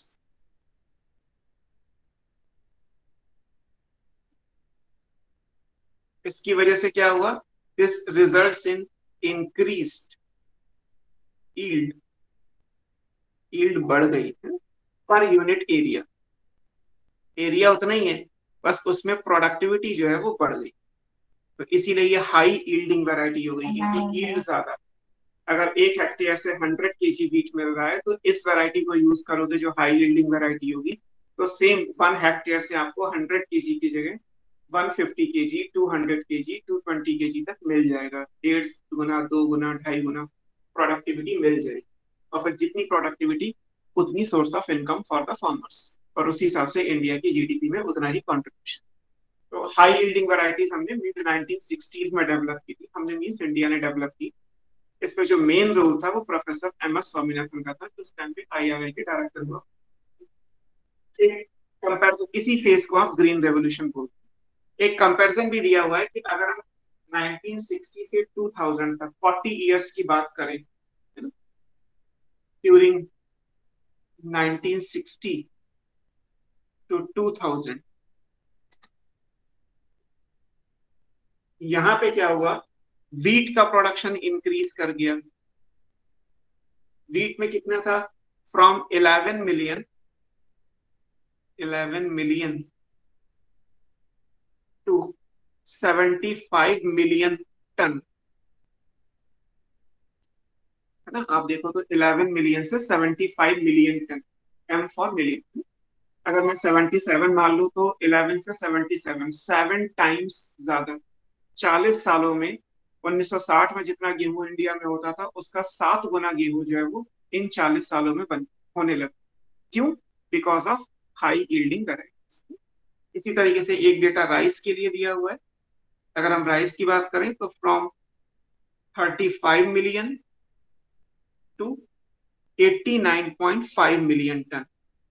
इसकी वजह से क्या हुआ? This results in increased yield. Yield बढ़ गई है पर यूनिट एरिया। एरिया उतना ही है, बस उसमें प्रोडक्टिविटी जो है वो बढ़ गई। तो इसीलिए ये हाई यील्डिंग वैरायटी हो गई, क्योंकि यील्ड ज्यादा। अगर एक हेक्टेयर से हंड्रेड केजी वीट मिल रहा है तो इस वैरायटी को यूज करोगे जो हाई यील्डिंग वैरायटी होगी, तो सेम वन हेक्टेयर से आपको हंड्रेड केजी की जगह one fifty kg, two hundred kg, two twenty kg तक मिल जाएगा। डेढ़ गुना, दो गुना, ढाई गुना प्रोडक्टिविटी मिल जाएगी। और फिर जितनी प्रोडक्टिविटी उतनी source of income for the farmers, और उसी हिसाब से इंडिया की जीडीपी में उतना ही कॉन्ट्रीब्यूशन। तो हाई यील्डिंग वैरायटीज हमने मिड नाइनटीन सिक्सटीज में डेवलप की थी, हमने मीन्स इंडिया ने डेवलप की। इसमें जो मेन रोल था वो प्रोफेसर एम एस स्वामीनाथन का था, जो उस टाइम पे आई आर आई के डायरेक्टर हुआ। एक कंपैरिजन, इसी फेज को आप ग्रीन रेवोल्यूशन बोलते हैं। एक कंपैरिजन भी दिया हुआ है कि अगर हम नाइनटीन सिक्सटी से टू थाउजेंड तक फोर्टी इयर्स की बात करें, during nineteen sixty to two thousand, यहां पे क्या हुआ? वीट का प्रोडक्शन इंक्रीज कर गया। वीट में कितना था? From eleven million, eleven million to seventy five million ton, है ना? आप देखो तो इलेवन मिलियन से seventy five million ton, M for million. अगर मैं सेवेंटी सेवन मान लू तो इलेवन से सेवेंटी सेवन, सेवन टाइम्स ज्यादा। चालीस सालों में, उन्नीस सौ साठ में जितना गेहूं इंडिया में होता था उसका सात गुना गेहूं जो है वो इन चालीस सालों में बन होने लगा। क्यों? Because of high yielding varieties. इसी तरीके से एक डेटा राइस के लिए दिया हुआ है। अगर हम राइस की बात करें तो from thirty five million to eighty nine point five million ton.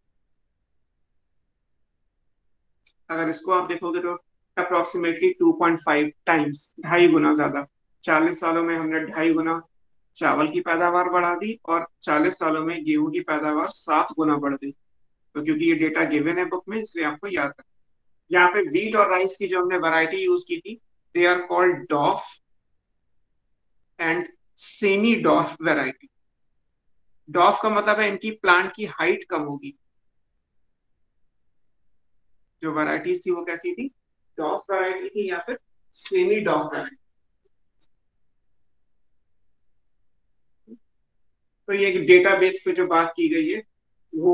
अगर इसको आप देखोगे तो approximately two point five times, ढाई गुना ज्यादा। चालीस सालों में हमने ढाई गुना चावल की पैदावार बढ़ा दी, और चालीस सालों में गेहूं की पैदावार सात गुना बढ़ गई। तो क्योंकि ये डेटा गिवन है बुक में, इसलिए आपको याद रखना। यहाँ पे व्हीट और राइस की जो हमने वैरायटी यूज की थी, they are called dwarf and semi dwarf variety. Dwarf का मतलब है इनकी प्लांट की हाइट कम होगी। जो वैरायटीज थी वो कैसी थी? डॉफ वैरायटी थी या फिर सेमी डॉफ वैरायटी। तो ये डेटाबेस पे जो बात की गई है वो।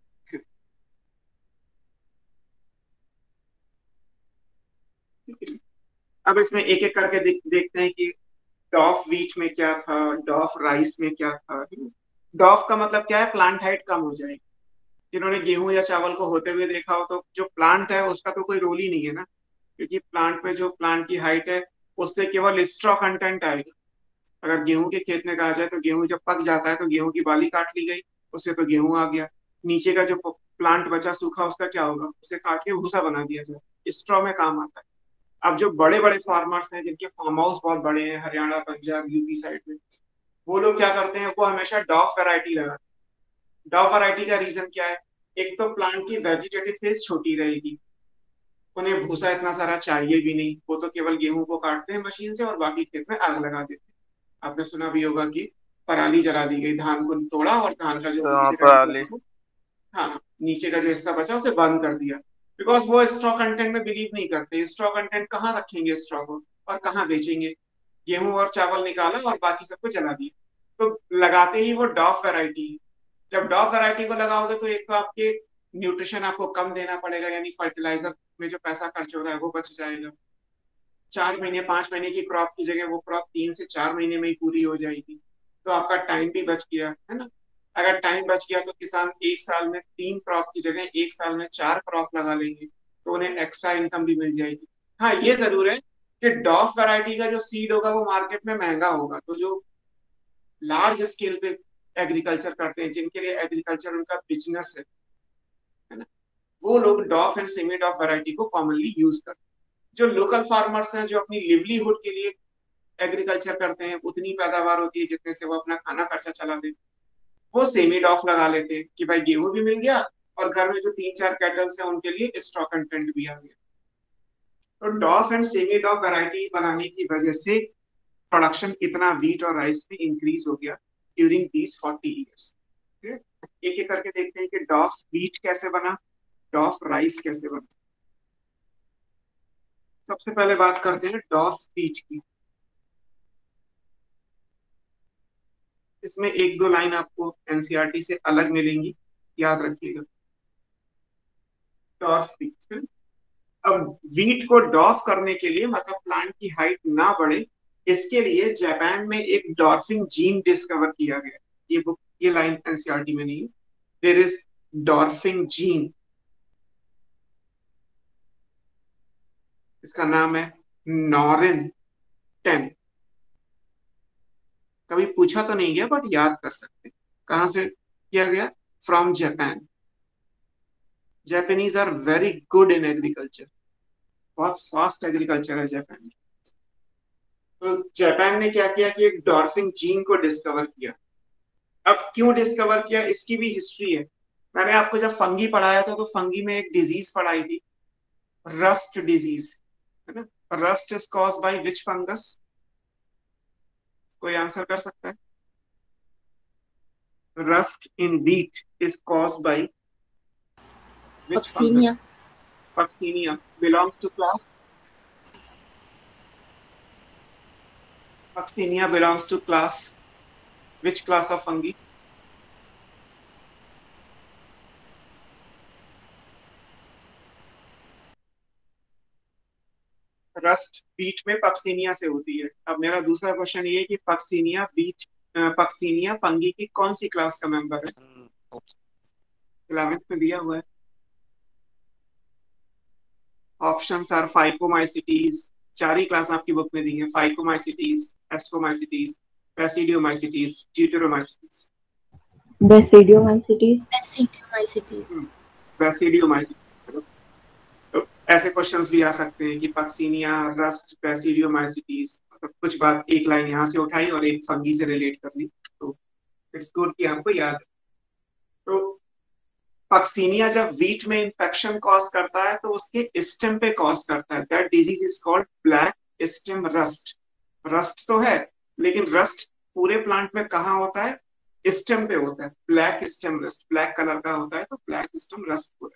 अब इसमें एक एक करके देख, देखते हैं कि डॉफ व्हीट में क्या था, डॉफ राइस में क्या था। डॉफ का मतलब क्या है? प्लांट हाइट कम हो जाएगी। जिन्होंने गेहूं या चावल को होते हुए देखा हो, तो जो प्लांट है उसका तो कोई रोल ही नहीं है ना, क्योंकि प्लांट पे जो प्लांट की हाइट है उससे केवल स्ट्रॉ कंटेंट आएगा। अगर गेहूं के खेत में कहा जाए तो गेहूं जब पक जाता है तो गेहूं की बाली काट ली गई, उससे तो गेहूं आ गया। नीचे का जो प्लांट बचा सूखा, उसका क्या होगा? उसे काट के भूसा बना दिया जाए, स्ट्रॉ में काम आता है। अब जो बड़े बड़े फार्मर्स हैं जिनके फार्म हाउस बहुत बड़े हैं, हरियाणा, पंजाब, यूपी साइड में, वो लोग क्या करते हैं? वो हमेशा डॉफ वैरायटी लगाते हैं। डॉफ वैरायटी का रीजन क्या है? एक तो प्लांट की वेजिटेटिव फेज छोटी रहेगी, उन्हें भूसा इतना सारा चाहिए भी नहीं, वो तो केवल गेहूं को काटते हैं मशीन से और बाकी खेत में आग लगा देते हैं। आपने सुना भी होगा कि पराली जला दी गई, धान को तोड़ा और धान का जो तो वहाँ नीचे का पर हिस्सा आली। था, हाँ, नीचे का जो हिस्सा बचा उसे बंद कर दिया। बिकॉज वो स्ट्रॉ कंटेंट में बिलीव नहीं करते। स्ट्रॉ कंटेंट कहाँ रखेंगे स्ट्रॉ को, और कहाँ बेचेंगे? गेहूं और चावल निकाला और बाकी सबको जला दिया। तो लगाते ही वो डॉफ वैरायटी। जब डॉफ वैरायटी को लगाओगे तो एक तो आपके न्यूट्रिशन आपको कम देना पड़ेगा, यानी फर्टिलाइजर में जो पैसा खर्च हो रहा है वो बच जाएगा। चार महीने पांच महीने की क्रॉप की जगह वो क्रॉप तीन से चार महीने में ही पूरी हो जाएगी। तो आपका टाइम भी बच गया, है ना? अगर टाइम बच गया तो किसान एक साल में तीन क्रॉप की जगह एक साल में चार क्रॉप लगा लेंगे, तो उन्हें एक्स्ट्रा इनकम भी मिल जाएगी। हाँ, ये जरूर है कि डॉफ वैरायटी का जो सीड होगा वो मार्केट में महंगा होगा, तो जो लार्ज स्केल पे एग्रीकल्चर करते हैं, जिनके लिए एग्रीकल्चर उनका बिजनेस है है ना, वो लोग dwarf and semi dwarf variety को कॉमनली यूज करते हैं। जो लोकल फार्मर्स हैं, जो अपनी लिवलीहुड के लिए एग्रीकल्चर करते हैं, उतनी पैदावार होती है जितने से वो अपना खाना खर्चा चला दे, वो सेमी डॉफ लगा लेते हैं कि भाई गेहूं भी मिल गया और घर में जो तीन चार कैटल्स हैं उनके लिए स्टॉक कंटेंट भी आ गया। तो dwarf and semi dwarf variety बनाने की वजह से प्रोडक्शन इतना व्हीट और राइस में इंक्रीज हो गया ड्यूरिंग दीज फोर्टी ईयर्स। एक एक करके देखते हैं कि डॉफ व्हीट कैसे बना, डॉफ राइस कैसे बना। सबसे पहले बात करते हैं डॉफ व्हीट की। इसमें एक दो लाइन आपको एनसीईआरटी से अलग मिलेंगी, याद रखिएगा। डॉफ व्हीट, अब व्हीट को डॉफ करने के लिए, मतलब प्लांट की हाइट ना बढ़े, इसके लिए जापान में एक डॉर्फिंग जीन डिस्कवर किया गया। ये बुक, ये लाइन एनसीईआरटी में नहीं है। देयर इज डॉर्फिंग जीन, इसका नाम है नॉरिन टेन। कभी पूछा तो नहीं गया बट याद कर सकते हैं। कहां से किया गया? From Japan. Japanese are very good in agriculture, बहुत फास्ट एग्रीकल्चर है जापान में। तो जापान ने क्या किया कि एक डॉर्फिन जीन को डिस्कवर किया। अब क्यों डिस्कवर किया, इसकी भी हिस्ट्री है। मैंने आपको जब फंगी पढ़ाया था तो फंगी में एक डिजीज पढ़ाई थी, रस्ट डिजीज, है ना। Rust is cause by which fungus? कोई आंसर कर सकता है? Rust in wheat is cause by which fungus? Coccinia. Puccinia belongs to class. Puccinia belongs to class. Which class of fungi? Rust wheat में Puccinia से होती है। अब मेरा दूसरा क्वेश्चन ये है कि पक्सीनिया बीट, पक्सीनिया फंगी की कौन सी क्लास का मेंबर है? इलेवेंथ में दिया हुआ है। ऑप्शंस आर फाइकोमाइसिटीज, चार ही क्लास आपकी बुक में दी है। Phycomycetes, Ascomycetes, Basidiomycetes, Deuteromycetes. Basidiomycetes. Basidiomycetes. Basidiomycetes. तो ऐसे क्वेश्चंस भी आ सकते हैं कि पक्सीनिया, रस्ट, बेसिडियोमाइसिटीज। मतलब कुछ बात, एक लाइन यहाँ से उठाई और एक फंगी से रिलेट कर ली, तो इट्स गुड कि आपको याद है। तो पक्सीनिया जब व्हीट में इंफेक्शन कॉज करता है तो उसके स्टेम पे कॉज करता है। That disease is called black stem rust. Rust तो है, लेकिन रस्ट पूरे प्लांट में कहाँ होता है? स्टेम पे होता है। Black stem rust, black colour का होता है, तो ब्लैक स्टेम रस्ट होता है।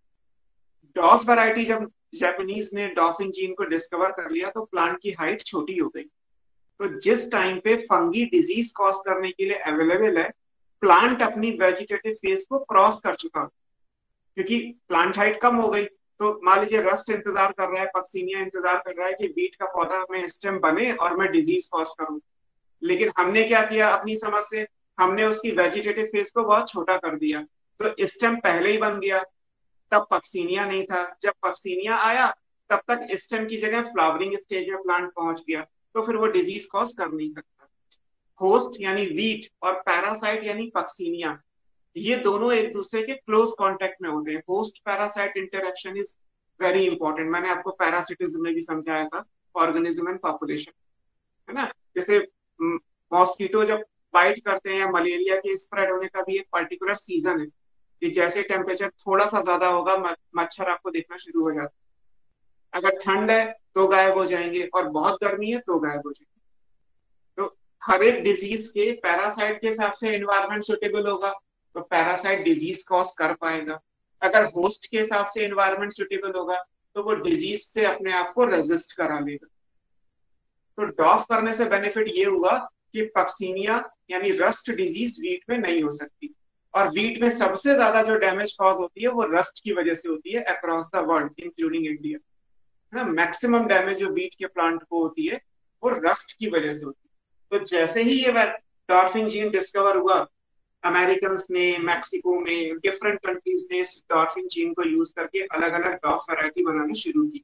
डॉफ वैरायटी, जब जापानीज ने डॉफिंग जीन को डिस्कवर कर लिया तो प्लांट की हाइट छोटी हो गई। तो जिस टाइम पे फंगी डिजीज कॉज करने के लिए अवेलेबल है, प्लांट अपनी वेजिटेटिव फेज को क्रॉस कर चुका, क्योंकि प्लांट हाइट कम हो गई। तो मान लीजिए रस्ट इंतजार कर रहा है, पक्सीनिया इंतजार कर रहा है कि बीट का पौधा में स्टेम बने और मैं डिजीज कॉज करूं, लेकिन हमने क्या किया अपनी समझ से, हमने उसकी वेजिटेटिव फेज को बहुत छोटा कर दिया, तो स्टेम पहले ही बन गया। तब पक्सीनिया नहीं था, जब पक्सीनिया आया तब तक स्टेम की जगह फ्लावरिंग स्टेज में प्लांट पहुंच गया, तो फिर वो डिजीज कॉज कर नहीं सकता। होस्ट यानी वीट और पैरासाइट यानी पक्सीनिया, ये दोनों एक दूसरे के क्लोज कांटेक्ट में होते हैं। Host parasite interaction is very important. मैंने आपको पैरासिटिज्म में भी समझाया था, ऑर्गेनिज्म एंड पॉपुलेशन, है ना। जैसे मॉस्किटो जब बाइट करते हैं या मलेरिया के स्प्रेड होने का भी एक पर्टिकुलर सीजन है कि जैसे टेम्परेचर थोड़ा सा ज्यादा होगा मच्छर आपको देखना शुरू हो जाता है। अगर ठंड है तो गायब हो जाएंगे और बहुत गर्मी है तो गायब हो जाएंगे। तो हर एक डिजीज के पैरासाइट के हिसाब से एनवायरनमेंट सुटेबल होगा तो पैरासाइट डिजीज कॉज कर पाएगा। अगर होस्ट के हिसाब से एनवायरनमेंट सुटेबल होगा तो वो डिजीज से अपने आप को रेजिस्ट करा लेगा। तो डॉफ करने से बेनिफिट ये हुआ कि पक्सीनिया यानी रस्ट डिजीज वीट में नहीं हो सकती, और वीट में सबसे ज्यादा जो डैमेज कॉज होती है वो रस्ट की वजह से होती है across the world including India, है ना। मैक्सिमम डैमेज जो वीट के प्लांट को होती है वो रस्ट की वजह से होती है। तो जैसे ही ये डॉर्फिन जीन डिस्कवर हुआ, अमेरिकन ने, मैक्सिको में, डिफरेंट कंट्रीज ने इस डॉर्फिन जीन को यूज करके अलग अलग डॉफ वैरायटी बनानी शुरू की।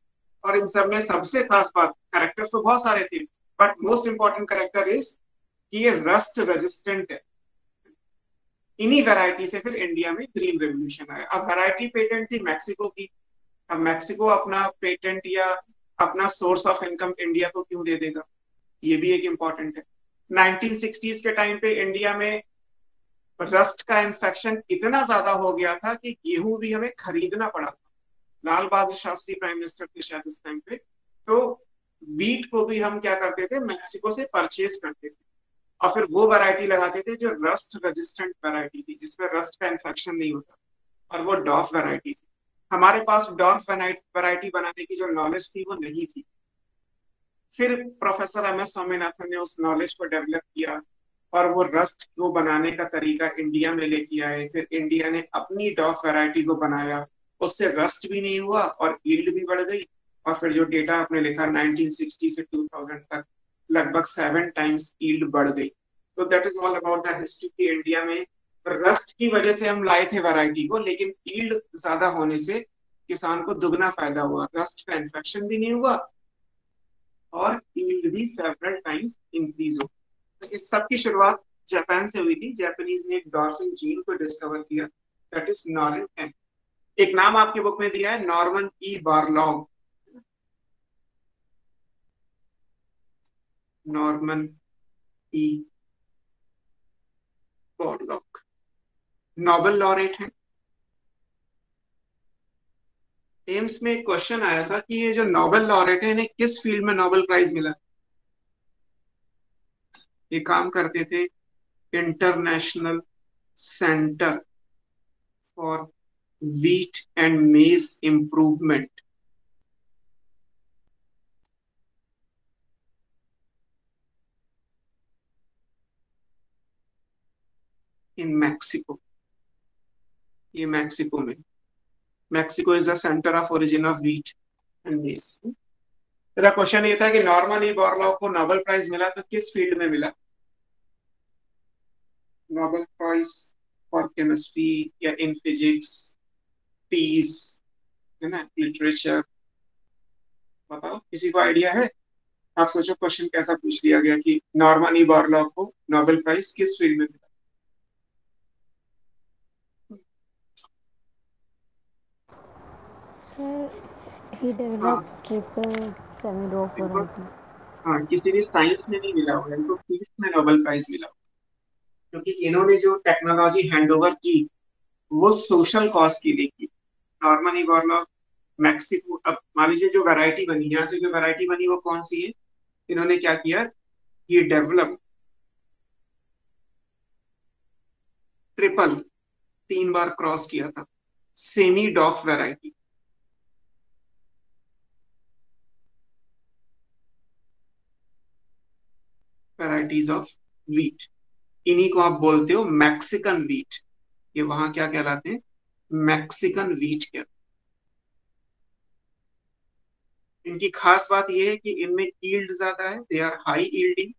और इन सब में सबसे खास बात, कैरेक्टर्स तो बहुत सारे थे, but most important character is कि ये रस्ट रेजिस्टेंट है। इन्हीं वैरायटी से फिर इंडिया में ग्रीन रेवोल्यूशन आया। अब वैरायटी पेटेंट थी मैक्सिको की, अब मैक्सिको अपना पेटेंट या अपना सोर्स ऑफ इनकम इंडिया को क्यों दे देगा, ये भी एक इम्पॉर्टेंट है। नाइनटीन सिक्सटीज़ के टाइम पे इंडिया में रस्ट का इन्फेक्शन इतना ज्यादा हो गया था कि गेहूं भी हमें खरीदना पड़ा था। लाल बहादुर शास्त्री प्राइम मिनिस्टर थे शायद उस टाइम पे, तो वीट को भी हम क्या करते थे, मैक्सिको से परचेज करते थे और फिर वो वैरायटी लगाते थे जो रस्ट रेजिस्टेंट वैरायटी थी, जिसमें रस्ट का इन्फेक्शन नहीं होता, और वो डॉफ वैरायटी थी। हमारे पास डॉफ वैरायटी बनाने की जो नॉलेज थी वो नहीं थी। फिर प्रोफेसर एम एस स्वामीनाथन ने उस नॉलेज को डेवलप किया और वो रस्ट को बनाने का तरीका इंडिया में लेके आए। फिर इंडिया ने अपनी डॉफ वैरायटी को बनाया, उससे रस्ट भी नहीं हुआ और यील्ड भी बढ़ गई। और फिर जो डेटा आपने लिखा नाइनटीन सिक्सटी से टू थाउज़ेंड तक लगभग सेवन टाइम्स यील्ड बढ़ गई। तो that is all about the history की इंडिया में रस्ट की वजह से हम लाए थे वैरायटी को, लेकिन यील्ड ज्यादा होने से किसान को दुगना फायदा हुआ, रस्ट का इन्फेक्शन भी नहीं हुआ और यील्ड भी सेवरल टाइम्स इंक्रीज हो। तो इस सब की शुरुआत जापान से हुई थी। जापानीज ने एक डॉल्फिन जीन को डिस्कवर किया, दैट इज नॉर्मन टेन। एक नाम आपकी बुक में दिया है, Norman E Borlaug. Norman E Borlaug Nobel laureate है। एम्स में एक क्वेश्चन आया था कि ये जो नोबेल लॉरेट है इन्हें किस फील्ड में नोबेल प्राइज मिला। ये काम करते थे International Centre for Wheat and Maize Improvement in Mexico. ये मैक्सिको में, Mexico is the centre of origin of wheat and maize. मेरा क्वेश्चन ये था कि नॉर्मन ई बोरलॉग को नोबेल प्राइज मिला तो किस फील्ड में मिला। नोबेल प्राइज फॉर केमिस्ट्री या इन फिजिक्स, पीस, है ना, लिटरेचर, बताओ किसी को आइडिया है। आप सोचो क्वेश्चन कैसा पूछ लिया गया कि नॉर्मन ई बोरलॉग को नोबेल प्राइज किस फील्ड में मिला। he developed हाँ triple semi-drop इनको, variety. हाँ किसी भी साइंस में नहीं मिला होगा, इनको फिजिक्स में नोबेल प्राइज मिला होगा, क्योंकि इन्होंने जो टेक्नोलॉजी हैंडओवर की वो सोशल कॉज के लिए की। नॉर्मन ई बोरलॉग मैक्सिको, अब मान लीजिए जो वैरायटी बनी, यहाँ से जो वैरायटी बनी वो कौन सी है, इन्होंने क्या किया, ये डेवलप ट्रिपल, तीन बार क्रॉस किया था, semi dwarf variety, varieties of wheat. इन्हीं को आप बोलते हो मैक्सिकन व्हीट। ये वहां क्या कहलाते हैं, मैक्सिकन व्हीट कहते हैं। इनकी खास बात यह है कि इनमें यील्ड ज्यादा है, दे आर हाई यील्डिंग।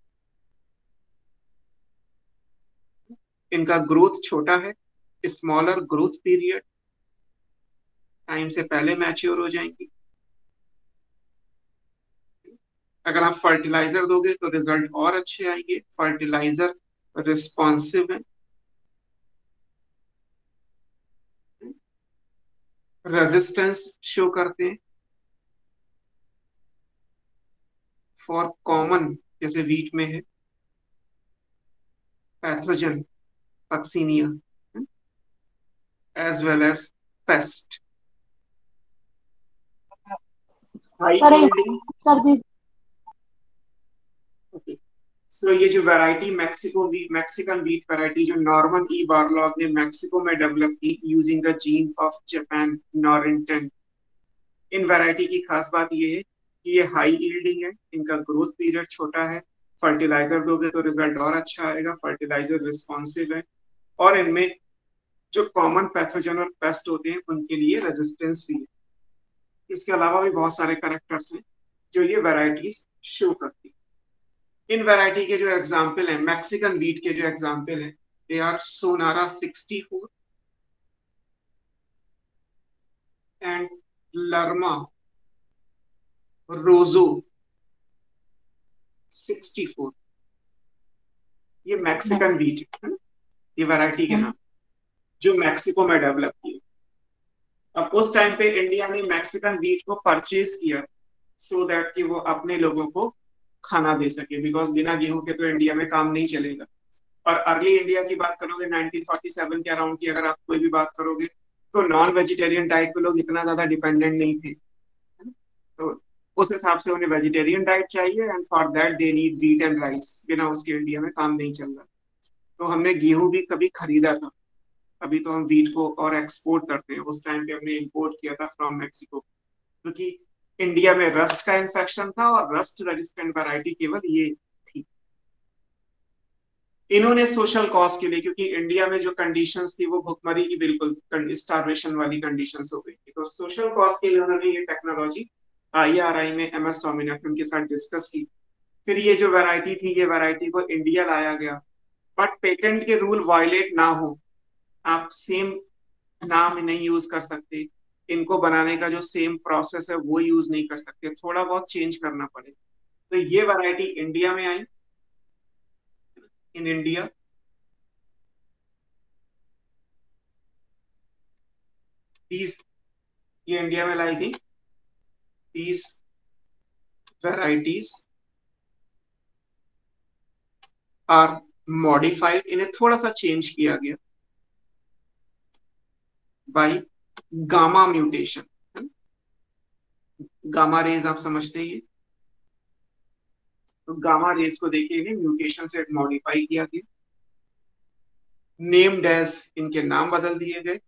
इनका ग्रोथ छोटा है, स्मॉलर ग्रोथ पीरियड, टाइम से पहले मैच्योर हो जाएंगी। अगर आप फर्टिलाइजर दोगे तो रिजल्ट और अच्छे आएंगे, फर्टिलाइजर रिस्पॉन्सिव है, रेजिस्टेंस शो करते हैं फॉर कॉमन, जैसे वीट में है pathogen, Puccinia, as well as pest, high sir एक यील्डिंग। कर दीजिए। ओके, सो ये जो variety Mexico wheat, Mexican wheat variety जो नॉर्मन ई बारलॉग ने मैक्सिको में डेवलप की using the gene of Japan Norin ten, इन वैरायटी की खास बात ये है कि ये हाई यील्डिंग है, इनका ग्रोथ पीरियड छोटा है, फर्टिलाइजर दोगे तो रिजल्ट और अच्छा आएगा, फर्टिलाइजर रिस्पॉन्सिव है, और इनमें जो कॉमन पैथोजन और पेस्ट होते हैं उनके लिए रेजिस्टेंस भी है। इसके अलावा भी बहुत सारे करेक्टर्स हैं जो ये वैरायटीज शो करती हैं। इन वैरायटी के जो एग्जाम्पल हैं, मैक्सिकन वीट के जो एग्जाम्पल हैं, they are Sonora sixty four and Lerma Rojo sixty four, ये मैक्सिकन वीट है ना, ये वैरायटी के नाम, जो मैक्सिको में डेवलप की। अब उस टाइम पे इंडिया ने मैक्सिकन वीट को परचेज किया सो so दैट कि वो अपने लोगों को खाना दे सके, बिकॉज बिना गेहूं के तो इंडिया में काम नहीं चलेगा। और अर्ली इंडिया की बात करोगे नाइनटीन फोर्टी सेवन के अराउंड की, अगर आप कोई भी बात करोगे, तो नॉन वेजिटेरियन डाइट पे लोग इतना ज्यादा डिपेंडेंट नहीं थे, है ना? तो उस हिसाब से उन्हें वेजिटेरियन डाइट चाहिए, and for that they need wheat and rice, बिना उसके इंडिया में काम नहीं चल रहा। तो हमने गेहूं भी कभी खरीदा था, अभी तो हम व्हीट को और एक्सपोर्ट करते हैं, उस टाइम पे हमने इंपोर्ट किया था फ्रॉम मैक्सिको, क्योंकि इंडिया में रस्ट का इन्फेक्शन था और रस्ट रेजिस्टेंट वैरायटी केवल ये थी। इन्होंने सोशल कॉज के लिए, क्योंकि इंडिया में जो कंडीशंस थी वो भुखमरी की बिल्कुल स्टार्वेशन वाली कंडीशंस हो गई थी, तो सोशल कॉज के लिए उन्होंने ये टेक्नोलॉजी आई आर आई में एम एस स्वामीनाथन के साथ डिस्कस की। फिर ये जो वैरायटी थी, ये वैरायटी को इंडिया लाया गया, बट पेटेंट के रूल वायलेट ना हो, आप सेम नाम नहीं यूज कर सकते, इनको बनाने का जो सेम प्रोसेस है वो यूज नहीं कर सकते, थोड़ा बहुत चेंज करना पड़े। तो ये वैरायटी इंडिया में आई, इन इंडिया। तीस, ये इंडिया में लाई गई, तीस वैराइटीज आर मॉडिफाइड, इन्हें थोड़ा सा चेंज किया गया by gamma mutation. Gamma rays आप समझते ही, तो गामा रेज को देखिए इन्हें म्यूटेशन से मॉडिफाई किया गया, नेम्ड एज, इनके नाम बदल दिए गए,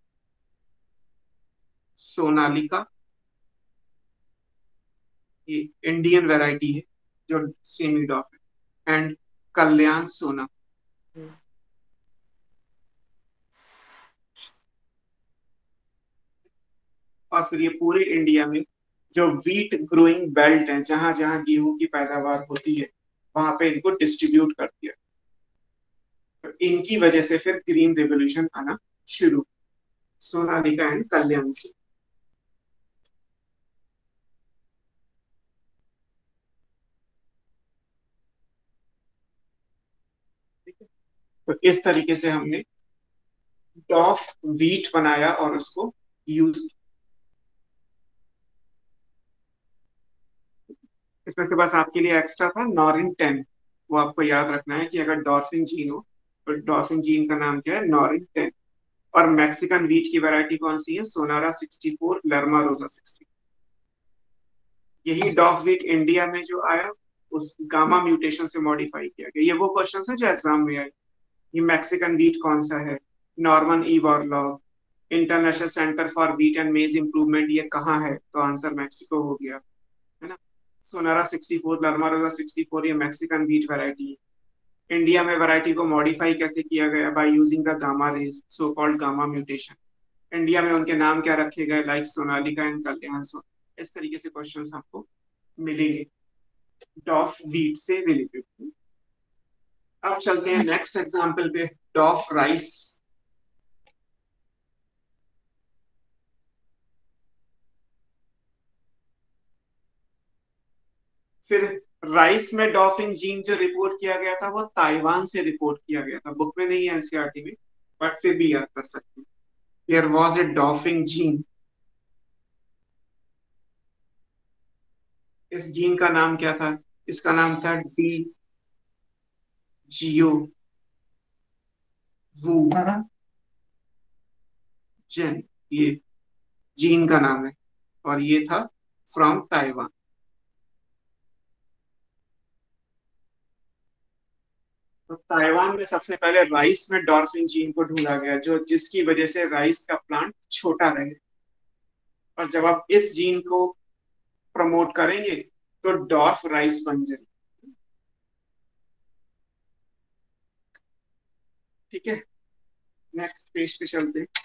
सोनालिका, ये इंडियन वैरायटी है जो सेमी डॉफ है, एंड कल्याण सोना। और फिर ये पूरे इंडिया में जो वीट ग्रोइंग बेल्ट है, जहां जहां गेहूं की पैदावार होती है, वहां पे इनको डिस्ट्रीब्यूट कर दिया। तो इनकी वजह से फिर ग्रीन रेवोल्यूशन आना शुरू, सोनालिका एंड कल्याण से। ठीक है, तो इस तरीके से हमने डॉफ वीट बनाया और उसको यूज। इसमें से बस आपके लिए एक्स्ट्रा था नॉरिन टेन, वो आपको याद रखना है कि अगर डॉर्फिन जीन हो तो डॉर्फिन जीन का नाम क्या है, नॉरिन टेन। और मैक्सिकन वीट की वैरायटी कौन सी है, सोनारा sixty four, Lerma Rojo sixty. यही डॉफ वीट इंडिया में जो आया, उस गामा म्यूटेशन से मॉडिफाई किया गया। ये वो क्वेश्चन है जो एग्जाम में आए, ये मैक्सिकन वीट कौन सा है, Norman E Borlaug, International Centre for Wheat and Maize Improvement ये कहाँ है, तो आंसर मैक्सिको हो गया, है ना। सोनारा sixty four, Lerma Rojo sixty four, ये मैक्सिकन वीट वैरायटी है। इंडिया में वैरायटी को मॉडिफाई कैसे किया गया, by using the gamma rays, so called gamma mutation. India में उनके नाम क्या रखे गए, लाइक सोनालिका एंड कल्याण सोना। इस तरीके से क्वेश्चंस आपको मिलेंगे डॉफ वीट से रिलेटेड। अब चलते हैं नेक्स्ट एग्जांपल पे, डॉफ राइस। फिर राइस में डॉफिन जीन जो रिपोर्ट किया गया था, वो ताइवान से रिपोर्ट किया गया था, बुक में नहीं है, NCERT में, बट फिर भी याद कर सकते हैं। There was a dwarfing gene, इस जीन का नाम क्या था, इसका नाम था डी जियो वू जेन, ये जीन का नाम है, और ये था फ्रॉम ताइवान। तो ताइवान में सबसे पहले राइस में डॉर्फिन जीन को ढूंढा गया, जो जिसकी वजह से राइस का प्लांट छोटा रहे। और जब आप इस जीन को प्रमोट करेंगे तो डॉर्फ राइस बन जाए। ठीक है, नेक्स्ट पेज पे चलते हैं।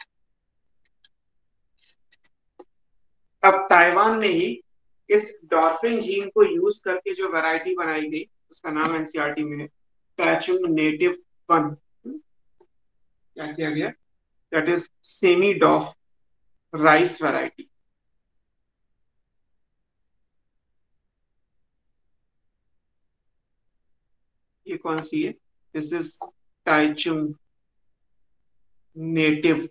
अब ताइवान में ही इस डॉर्फिन जीन को यूज करके जो वैरायटी बनाई गई, उसका नाम NCERT में है पैचुंग नेटिव वन। क्या किया गया, that is semi dwarf rice variety. ये कौन सी है? This is Taichung native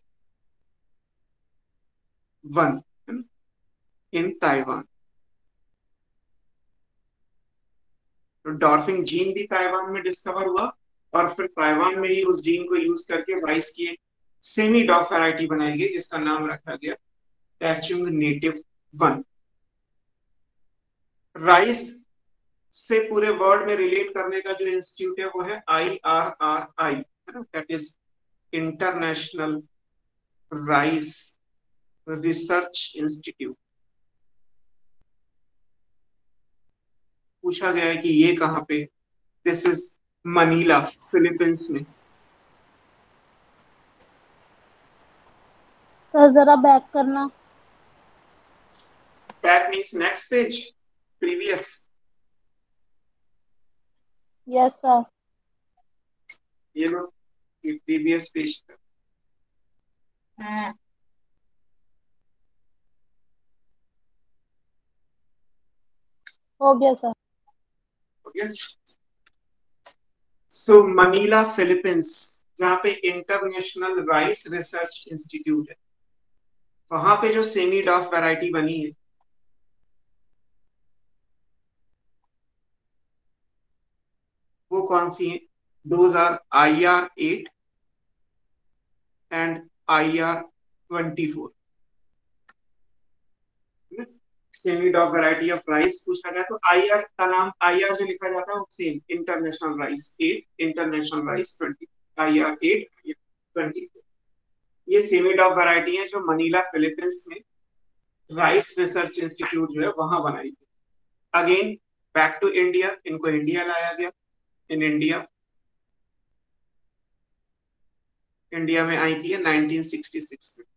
one in Taiwan. तो डॉर्फिन जीन भी ताइवान में डिस्कवर हुआ और फिर ताइवान में ही उस जीन को यूज करके राइस की एक सेमी डॉफ वैरायटी बनाई गई जिसका नाम रखा गया टैचुंग नेटिव वन। राइस से पूरे वर्ल्ड में रिलेट करने का जो इंस्टीट्यूट है वो है आई आर आर आई, है ना, that is International Rice research Institute. पूछा गया है कि ये कहाँ पे? दिस इज मनीला, फिलीपींस में। सर जरा बैक करना। Back means next page, previous. Yes sir. ये लो, ये प्रीवियस पेज था। हो गया सर। हो गया। सो मनीला फिलीपींस, जहाँ पे इंटरनेशनल राइस रिसर्च इंस्टीट्यूट है, वहां पे जो सेमी डॉफ वैरायटी बनी है वो कौन सी है? Those are I R eight and I R twenty four. Semi dwarf variety of rice पूछा गया तो आई आर का नाम, आई आर जो लिखा जाता है वो same, International Rice eight, International Rice twenty, I R eight, twenty. ये सेमी डॉफ वैरायटी है जो मनीला फिलीपींस में राइस रिसर्च इंस्टीट्यूट जो है वहां बनाई गई। अगेन बैक टू इंडिया, इनको इंडिया लाया गया। इन इंडिया, इंडिया में आई थी नाइनटीन सिक्सटी सिक्स में।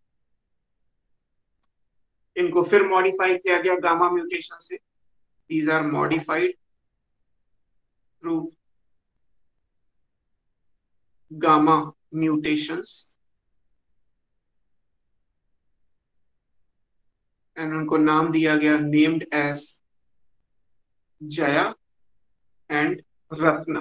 इनको फिर मॉडिफाई किया गया गामा म्यूटेशन से। These are modified through gamma mutations and उनको नाम दिया गया, named as Jaya and Ratna.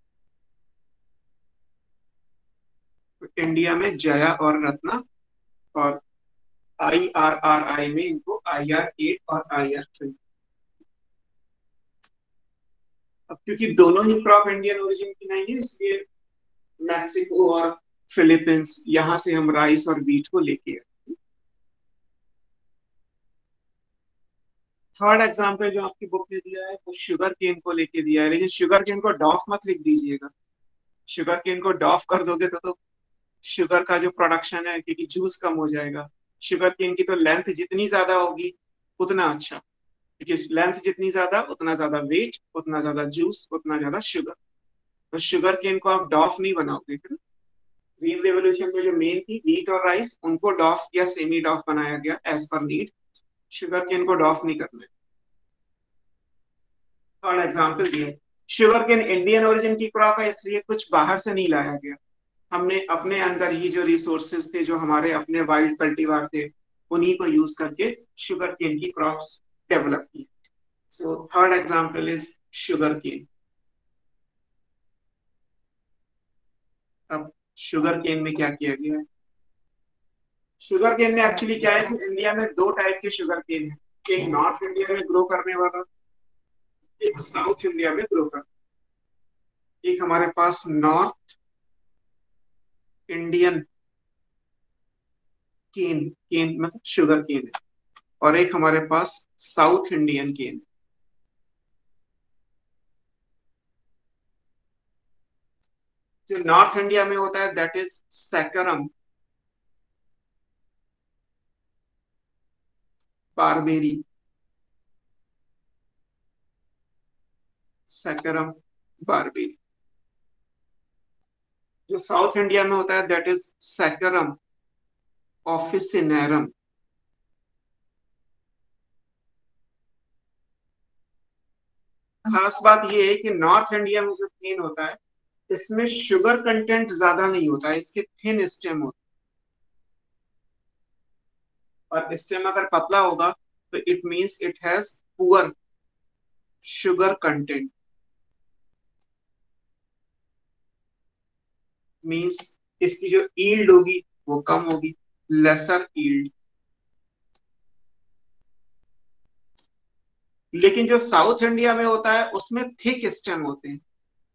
India में जया और रत्ना, और आई आर आर आई में इनको आई आर एट और आई आर ट्वेंटी। अब क्योंकि दोनों ही क्रॉप इंडियन ओरिजिन की नहीं है इसलिए मैक्सिको और फिलीपींस, यहां से हम राइस और बीट को लेके आए। थर्ड एग्जाम्पल जो आपकी बुक में दिया है वो शुगर केन को लेके दिया है, लेकिन शुगर केन को डॉफ मत लिख दीजिएगा। शुगर केन को डॉफ कर दोगे तो तो शुगर का जो प्रोडक्शन है, क्योंकि जूस कम हो जाएगा। शुगर केन की तो लेंथ जितनी ज्यादा होगी उतना अच्छा, क्योंकि लेंथ जितनी ज्यादा उतना ज्यादा वेट, उतना ज्यादा जूस, उतना ज्यादा शुगर। तो शुगर केन को आप डॉफ नहीं बनाओगे। ग्रीन रेवोल्यूशन में जो मेन थी व्हीट और राइस, उनको डॉफ या सेमी डॉफ बनाया गया as per need. Sugar cane को डॉफ नहीं करना है। थर्ड एग्जाम्पल दिए, शुगर केन इंडियन ओरिजिन की क्रॉप है इसलिए कुछ बाहर से नहीं लाया गया। हमने अपने अंदर ही जो रिसोर्सेज थे, जो हमारे अपने वाइल्ड कल्टीवार थे, उन्हीं को यूज करके शुगर केन की क्रॉप्स डेवलप की। So third example is sugar cane. अब शुगर केन में क्या किया गया है? शुगर केन में एक्चुअली क्या है कि इंडिया में दो टाइप के शुगर केन है, एक नॉर्थ इंडिया में ग्रो करने वाला, एक साउथ इंडिया में ग्रो करने। एक हमारे पास नॉर्थ इंडियन केन, केन मतलब शुगर केन है, और एक हमारे पास साउथ इंडियन केन। जो नॉर्थ इंडिया में होता है that is Saccharum barberi, Saccharum barberi. जो साउथ इंडिया में होता है दैट इज सैकरम ऑफिसिनेरम। खास बात यह है कि नॉर्थ इंडिया में जो केन होता है इसमें शुगर कंटेंट ज्यादा नहीं होता है, इसके थिन स्टेम होता है, और स्टेम अगर पतला होगा तो it means it has poor sugar content. Means इसकी जो ईल्ड होगी वो कम होगी, लेसर ईल्ड। लेकिन जो साउथ इंडिया में होता है उसमें थिक स्टेम होते हैं,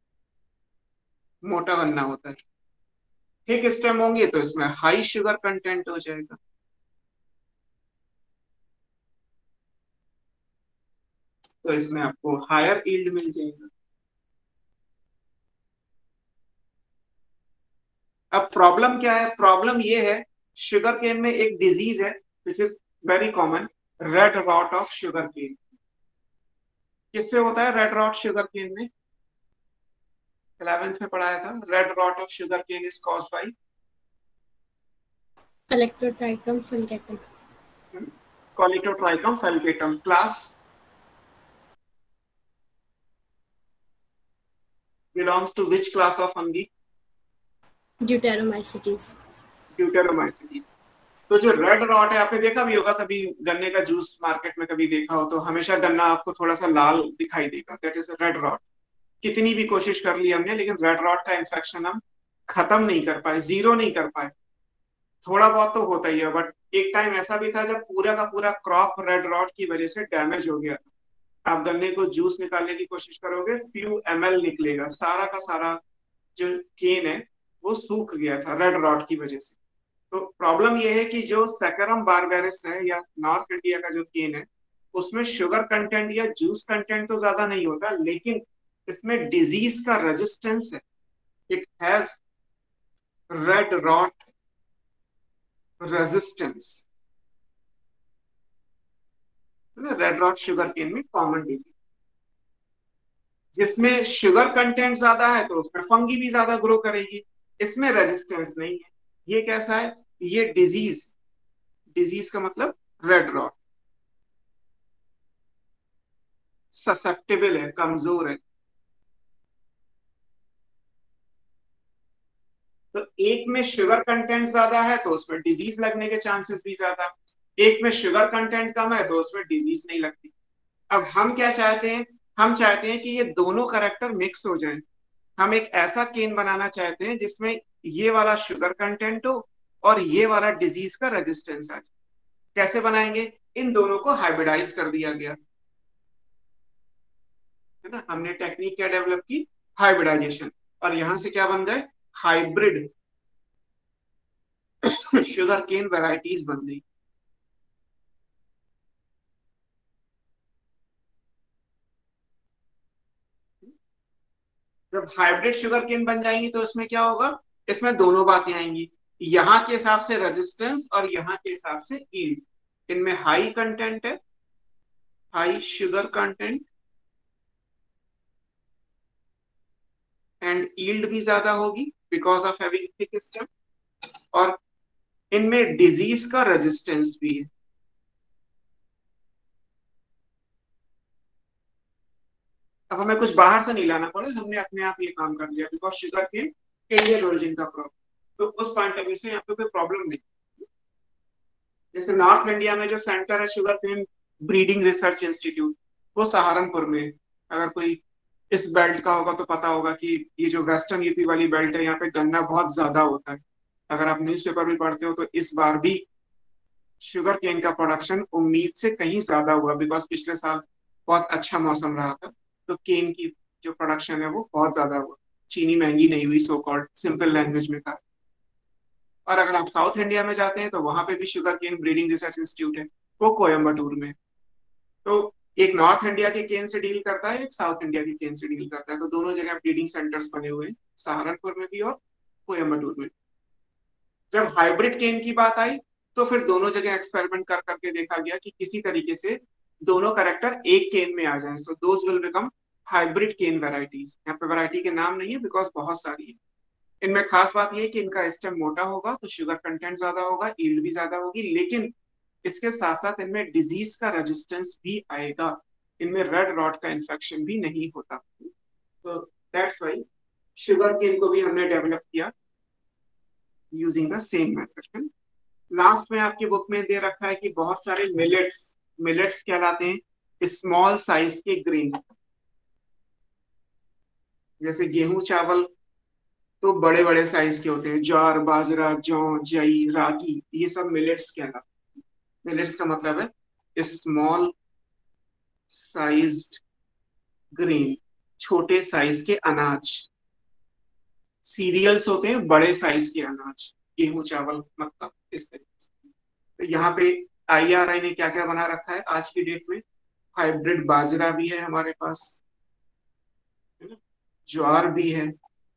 मोटा गन्ना होता है। थिक स्टेम होंगे तो इसमें हाई शुगर कंटेंट हो जाएगा। तो इसमें आपको हायर ईल्ड मिल जाएगा। अब प्रॉब्लम क्या है? प्रॉब्लम ये है, शुगर केन में एक डिजीज है which is very common, red rot of sugar cane. किससे होता है रेड रॉट शुगर केन में? इलेवेंथ में पढ़ाया था, red rot of sugar cane is caused by Electrotrichum fulgatum. Coledotrichum fulgatum. Class belongs to which class of fungi? Deuteromycetes. Deuteromycetes. तो जो red rot है, आपने देखा भी होगा कभी गन्ने का जूस मार्केट में कभी देखा हो तो हमेशा गन्ना आपको थोड़ा सा लाल दिखाई देगा, दैट इज रेड रॉट। कितनी भी कोशिश कर ली हमने लेकिन रेड रॉट का इन्फेक्शन हम खत्म नहीं कर पाए, जीरो नहीं कर पाए। थोड़ा बहुत तो होता ही है, बट एक टाइम ऐसा भी था जब पूरा का पूरा क्रॉप रेड रॉट की वजह से डैमेज हो गया था। आप गन्ने को जूस निकालने की कोशिश करोगे, फ्यू एम एल निकलेगा, सारा का सारा जो केन है वो सूख गया था रेड रॉट की वजह से। तो प्रॉब्लम ये है कि जो सैकरम बारबेरिस है या नॉर्थ इंडिया का जो केन है उसमें शुगर कंटेंट या जूस कंटेंट तो ज्यादा नहीं होता, लेकिन इसमें डिजीज का रेजिस्टेंस है। It has red rot resistance. Red rot sugar cane में कॉमन डिजीज, जिसमें शुगर कंटेंट ज्यादा है तो उसमें फंगी भी ज्यादा ग्रो करेगी, इसमें रेजिस्टेंस नहीं है। ये कैसा है? ये डिजीज, डिजीज का मतलब रेड रॉट, ससेप्टेबल है, कमजोर है। तो एक में शुगर कंटेंट ज्यादा है तो उसमें डिजीज लगने के चांसेस भी ज्यादा, एक में शुगर कंटेंट कम है तो उसमें डिजीज नहीं लगती। अब हम क्या चाहते हैं? हम चाहते हैं कि ये दोनों करेक्टर मिक्स हो जाएं। हम एक ऐसा केन बनाना चाहते हैं जिसमें ये वाला शुगर कंटेंट हो और ये वाला डिजीज का रेजिस्टेंस आ जाए। कैसे बनाएंगे? इन दोनों को हाइब्रिडाइज कर दिया गया है ना। हमने टेक्निक क्या डेवलप की? हाइब्रिडाइजेशन। और यहां से क्या बन गए? हाइब्रिड शुगर केन वेराइटीज बन गई। जब हाइब्रिड शुगर केन बन जाएंगी तो इसमें क्या होगा? इसमें दोनों बातें आएंगी, यहाँ के हिसाब से रेजिस्टेंस और यहाँ के हिसाब से ईल्ड। इनमें हाई कंटेंट है, high sugar content, and yield भी ज्यादा होगी because of having thick stem, और इनमें डिजीज का रेजिस्टेंस भी है। अब हमें कुछ बाहर से नहीं लाना पड़ा, हमने अपने आप ये काम कर लिया because sugar cane Indian origin का प्रॉब्लम। तो उस पॉइंट ऑफ व्यू से यहाँ पे कोई प्रॉब्लम नहीं। जैसे नॉर्थ इंडिया में जो सेंटर है sugar cane breeding research institute, वो सहारनपुर में। अगर कोई इस बेल्ट का होगा तो पता होगा कि ये जो वेस्टर्न यूपी वाली बेल्ट है यहाँ पे गन्ना बहुत ज्यादा होता है। अगर आप न्यूज़पेपर भी पढ़ते हो तो इस बार भी शुगर केन का प्रोडक्शन उम्मीद से कहीं ज्यादा हुआ बिकॉज पिछले साल बहुत अच्छा मौसम रहा था। तो केन की जो प्रोडक्शन है वो बहुत ज्यादा हुआ, चीनी महंगी नहीं हुई, सो कॉल्ड सिंपल लैंग्वेज में कहा। और अगर आप साउथ इंडिया में जाते हैं तो वहां पे भी sugar cane breeding research institute है, वो कोयम्बटूर में। तो एक नॉर्थ इंडिया के केन से डील करता है, एक साउथ इंडिया के केन से डील करता है। तो दोनों जगह ब्रीडिंग सेंटर्स बने हुए हैं, सहारनपुर में भी और कोयम्बटूर में। जब हाइब्रिड केन की बात आई तो फिर दोनों जगह एक्सपेरिमेंट कर करके देखा गया कि किसी तरीके से दोनों करेक्टर एक केन में आ जाएं, so those will become hybrid cane varieties. यहाँ पे वैरायटी के नाम नहीं है बिकॉज बहुत सारी है। इनमें खास बात यह है कि इनका स्टेम मोटा होगा तो शुगर कंटेंट ज्यादा होगा, ईल्ड भी ज्यादा होगी, लेकिन इसके साथ साथ इनमें डिजीज का रेजिस्टेंस भी आएगा। इनमें रेड रॉट का इन्फेक्शन भी नहीं होता। तो दैट्स व्हाई शुगर केन को भी हमने डेवलप किया using the same method. Last में आपकी बुक में दे रखा है कि बहुत सारे मिलेट्स, मिलेट्स कहलाते हैं स्मॉल साइज के ग्रेन, जैसे गेहूं चावल तो बड़े बड़े साइज के होते हैं, ज्वार, बाजरा, जौ, जई, रागी, ये सब मिलेट्स कहलाते हैं। मिलेट्स का मतलब है स्मॉल साइज्ड ग्रेन, छोटे साइज के अनाज। सीरियल्स होते हैं बड़े साइज के अनाज, गेहूं, चावल, मक्का, इस तरीके से। तो यहाँ पे आई आर आई ने क्या क्या बना रखा है आज की डेट में? हाइब्रिड बाजरा भी है हमारे पास, है ना, ज्वार भी है,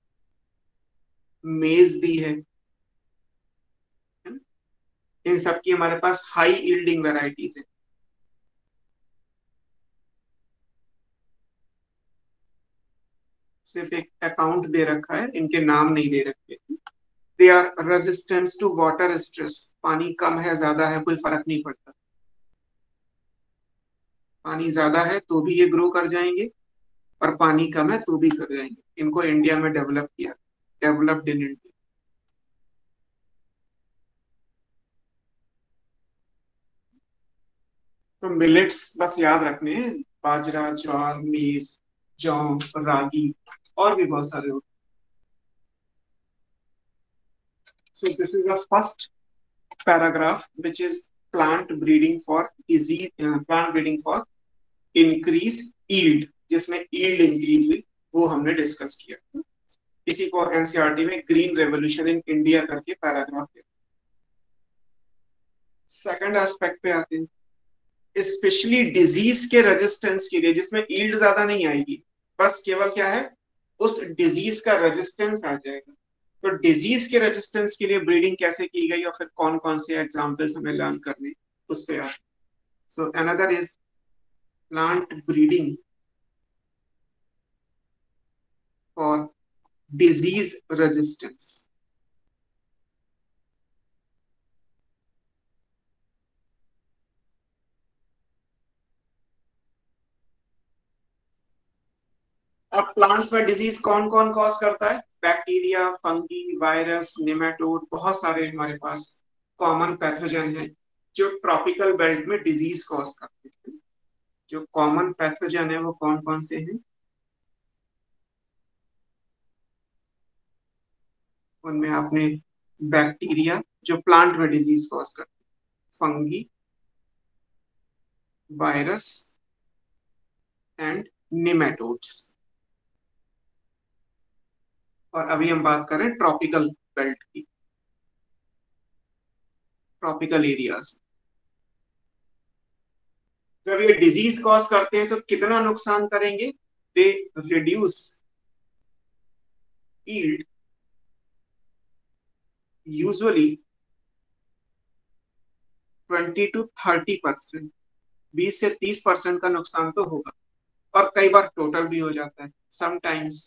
मेज भी है, है ना? इन सब की हमारे पास हाई यील्डिंग वेराइटीज है। सिर्फ एक अकाउंट दे रखा है, इनके नाम नहीं दे रखे। They are resistance to water stress, पानी कम है ज्यादा है कोई फर्क नहीं पड़ता, पानी ज्यादा है तो भी ये ग्रो कर जाएंगे और पानी कम है तो भी कर जाएंगे। इनको इंडिया में डेवलप किया, डेवलप्ड इन इंडिया। तो मिलेट्स बस याद रखने हैं, बाजरा, ज्वार, मेज, जौ, रागी, और भी बहुत सारे होते हैं। So this is the first paragraph which is plant breeding for easy, plant breeding for increase yield, जिसमें ईल्ड इंक्रीज हुई वो हमने डिस्कस किया। इसी को एनसीईआरटी में ग्रीन रेवोल्यूशन इन इंडिया करके पैराग्राफ है। सेकंड एस्पेक्ट पे आते हैं, स्पेशली डिजीज के रेजिस्टेंस के लिए, जिसमें ईल्ड ज्यादा नहीं आएगी, बस केवल क्या है, उस डिजीज का रेजिस्टेंस आ जाएगा। तो डिजीज के रेजिस्टेंस के लिए ब्रीडिंग कैसे की गई और फिर कौन कौन से एग्जांपल्स हमें लर्न करने, उस पे आते। So another is plant breeding for disease resistance. अब प्लांट्स में डिजीज कौन कौन कॉज करता है? बैक्टीरिया, फंगी, वायरस, निमेटोड, बहुत सारे हमारे पास कॉमन पैथोजन है जो ट्रॉपिकल बेल्ट में डिजीज कॉज करते हैं। जो कॉमन पैथोजन है वो कौन कौन से हैं? उनमें आपने बैक्टीरिया जो प्लांट में डिजीज कॉज करते हैं, फंगी, वायरस एंड निमेटोड्स। और अभी हम बात करें ट्रॉपिकल बेल्ट की, ट्रॉपिकल एरियाज। जब ये डिजीज कॉज करते हैं तो कितना नुकसान करेंगे? They reduce yield usually twenty to thirty percent, बीस से तीस परसेंट का नुकसान तो होगा, और कई बार टोटल भी हो जाता है, समटाइम्स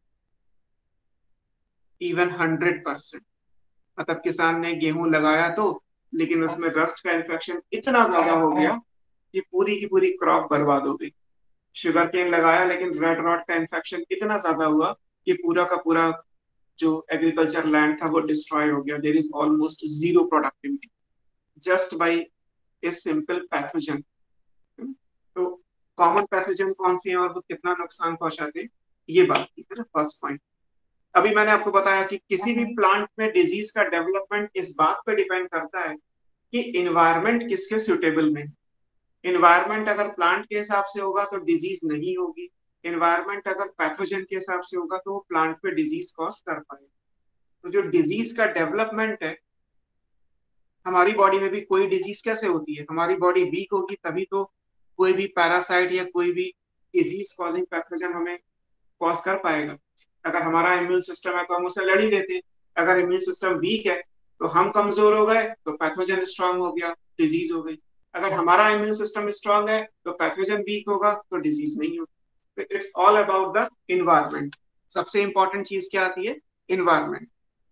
इवन हंड्रेड परसेंट। मतलब किसान ने गेहूं लगाया तो, लेकिन उसमें रस्ट का इन्फेक्शन इतना ज्यादा हो गया कि पूरी की पूरी क्रॉप बर्बाद हो गई। शुगर केन लगाया लेकिन रेड रॉट का इन्फेक्शन इतना ज्यादा हुआ कि पूरा का पूरा जो एग्रीकल्चर लैंड था वो डिस्ट्रॉय हो गया। There is almost zero productivity just by a simple pathogen. तो कॉमन पैथोजन कौन से हैं और वो कितना नुकसान पहुंचाते हैं, ये बात की है ना, फर्स्ट पॉइंट। अभी मैंने आपको बताया कि किसी भी प्लांट में डिजीज का डेवलपमेंट इस बात पे डिपेंड करता है कि इन्वायरमेंट किसके सुटेबल में। इन्वायरमेंट अगर प्लांट के हिसाब से होगा तो डिजीज नहीं होगी, इन्वायरमेंट अगर पैथोजन के हिसाब से होगा तो वो प्लांट पे डिजीज कॉज कर पाएगा। तो जो डिजीज का डेवलपमेंट है, हमारी बॉडी में भी कोई डिजीज कैसे होती है, हमारी बॉडी वीक होगी तभी तो कोई भी पैरासाइट या कोई भी डिजीज कॉजिंग पैथोजन हमें कॉज कर पाएगा। अगर हमारा इम्यून सिस्टम है तो हम उसे लड़ ही लेते हैं, अगर इम्यून सिस्टम वीक है तो हम कमजोर हो गए तो पैथोजन स्ट्रांग हो गया, डिजीज हो गई। अगर हमारा इम्यून सिस्टम स्ट्रांग है तो पैथोजन वीक होगा तो डिजीज नहीं होगी। तो it's all about the environment. सबसे इंपॉर्टेंट चीज क्या आती है? इन्वायरमेंट।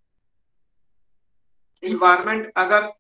इन्वायरमेंट अगर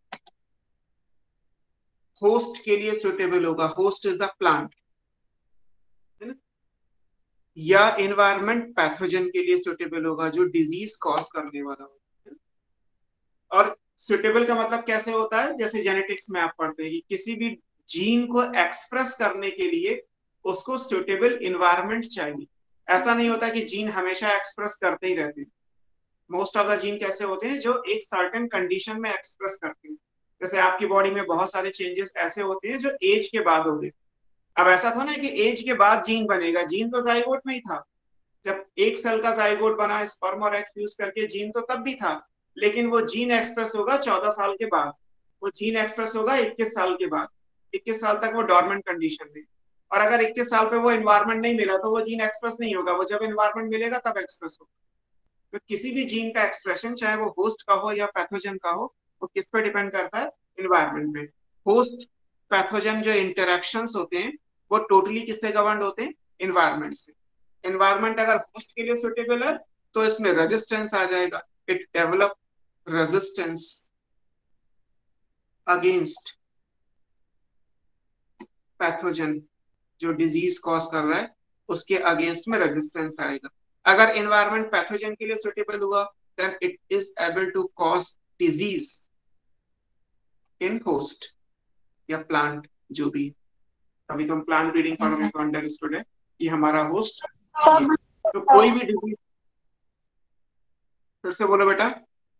होस्ट के लिए सुटेबल होगा, होस्ट इज द प्लांट, है ना, या इन्वायरमेंट पैथोजन के लिए सुटेबल होगा जो डिजीज कॉज करने वाला होगा। और सुटेबल का मतलब कैसे होता है? जैसे जेनेटिक्स में आप पढ़ते हैं कि किसी भी जीन को एक्सप्रेस करने के लिए उसको सुटेबल इन्वायरमेंट चाहिए। ऐसा नहीं होता कि जीन हमेशा एक्सप्रेस करते ही रहते हैं। मोस्ट ऑफ द जीन कैसे होते हैं, जो एक सर्टेन कंडीशन में एक्सप्रेस करते हैं। जैसे आपकी बॉडी में बहुत सारे चेंजेस ऐसे होते हैं जो एज के बाद हो गए। अब ऐसा था ना कि एज के बाद जीन बनेगा, जीन तो जाइगोट में ही था। जब एक सेल का जाइगोट बना स्पर्म और एग फ्यूज करके, जीन तो तब भी था, लेकिन वो जीन एक्सप्रेस होगा चौदह साल के बाद, वो जीन एक्सप्रेस होगा इक्कीस साल के बाद। इक्कीस साल तक वो डॉर्मेंट कंडीशन में, और अगर इक्कीस साल पे वो इन्वायरमेंट नहीं मिला तो वो जीन एक्सप्रेस नहीं होगा, वो जब इन्वायरमेंट मिलेगा तब एक्सप्रेस होगा। तो किसी भी जीन का एक्सप्रेशन, चाहे वो होस्ट का हो या पैथोजन का हो, वो किस पे डिपेंड करता है, इन्वायरमेंट पे। होस्ट पैथोजन जो इंटरेक्शंस होते हैं वो टोटली किससे गवर्न होते हैं, इन्वायरमेंट से। इन्वायरमेंट अगर होस्ट के लिए सुटेबल है तो इसमें रेजिस्टेंस आ जाएगा, it develop resistance against pathogen, जो डिजीज कॉज कर रहा है उसके अगेंस्ट में रेजिस्टेंस आएगा। अगर एनवायरनमेंट पैथोजन के लिए सुटेबल हुआ then it is able to cause disease in host या प्लांट, जो भी। अभी तुम प्लांट ब्रीडिंग पढ़ोगे तो अंडरस्टूड है कि हमारा होस्ट ये, तो कोई भी डिजीज। फिर से बोलो बेटा।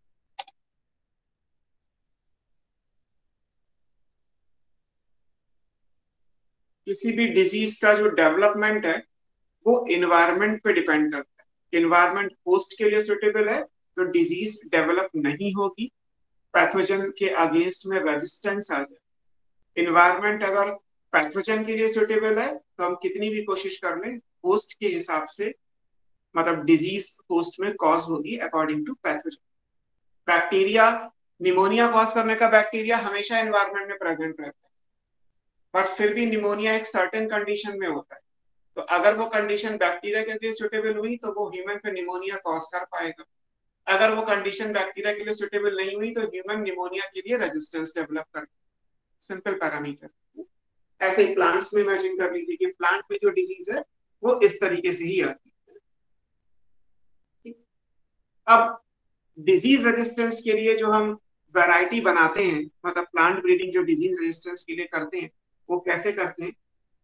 किसी भी डिजीज का जो डेवलपमेंट है वो इन्वायरमेंट पे डिपेंड करता है। इन्वायरमेंट होस्ट के लिए सुटेबल है तो डिजीज डेवलप नहीं होगी, पैथोजन के अगेंस्ट में रेजिस्टेंस आ जाए। इन्वायरमेंट अगर पैथोजन के लिए सुटेबल है तो हम कितनी भी कोशिश कर लें, होस्ट के हिसाब से मतलब डिजीज होस्ट में कॉज होगी according to pathogen. Bacteria, pneumonia cause करने का बैक्टीरिया हमेशा एनवायरनमेंट में प्रेजेंट रहता है, बट फिर भी निमोनिया एक सर्टेन कंडीशन में होता है। तो अगर वो कंडीशन बैक्टीरिया के लिए सुटेबल हुई तो वो ह्यूमन पे निमोनिया कॉज कर पाएगा। अगर वो कंडीशन बैक्टीरिया के लिए सुटेबल नहीं हुई तो ह्यूमन निमोनिया के लिए रेजिस्टेंस डेवलप कर। Simple parameter. ऐसे ही प्लांट्स में इमेजिन कर लीजिए कि प्लांट में जो डिजीज है वो इस तरीके से ही आती है। अब डिजीज रेजिस्टेंस के लिए जो हम वैरायटी बनाते हैं, मतलब प्लांट ब्रीडिंग जो डिजीज रेजिस्टेंस के लिए करते हैं, वो कैसे करते हैं,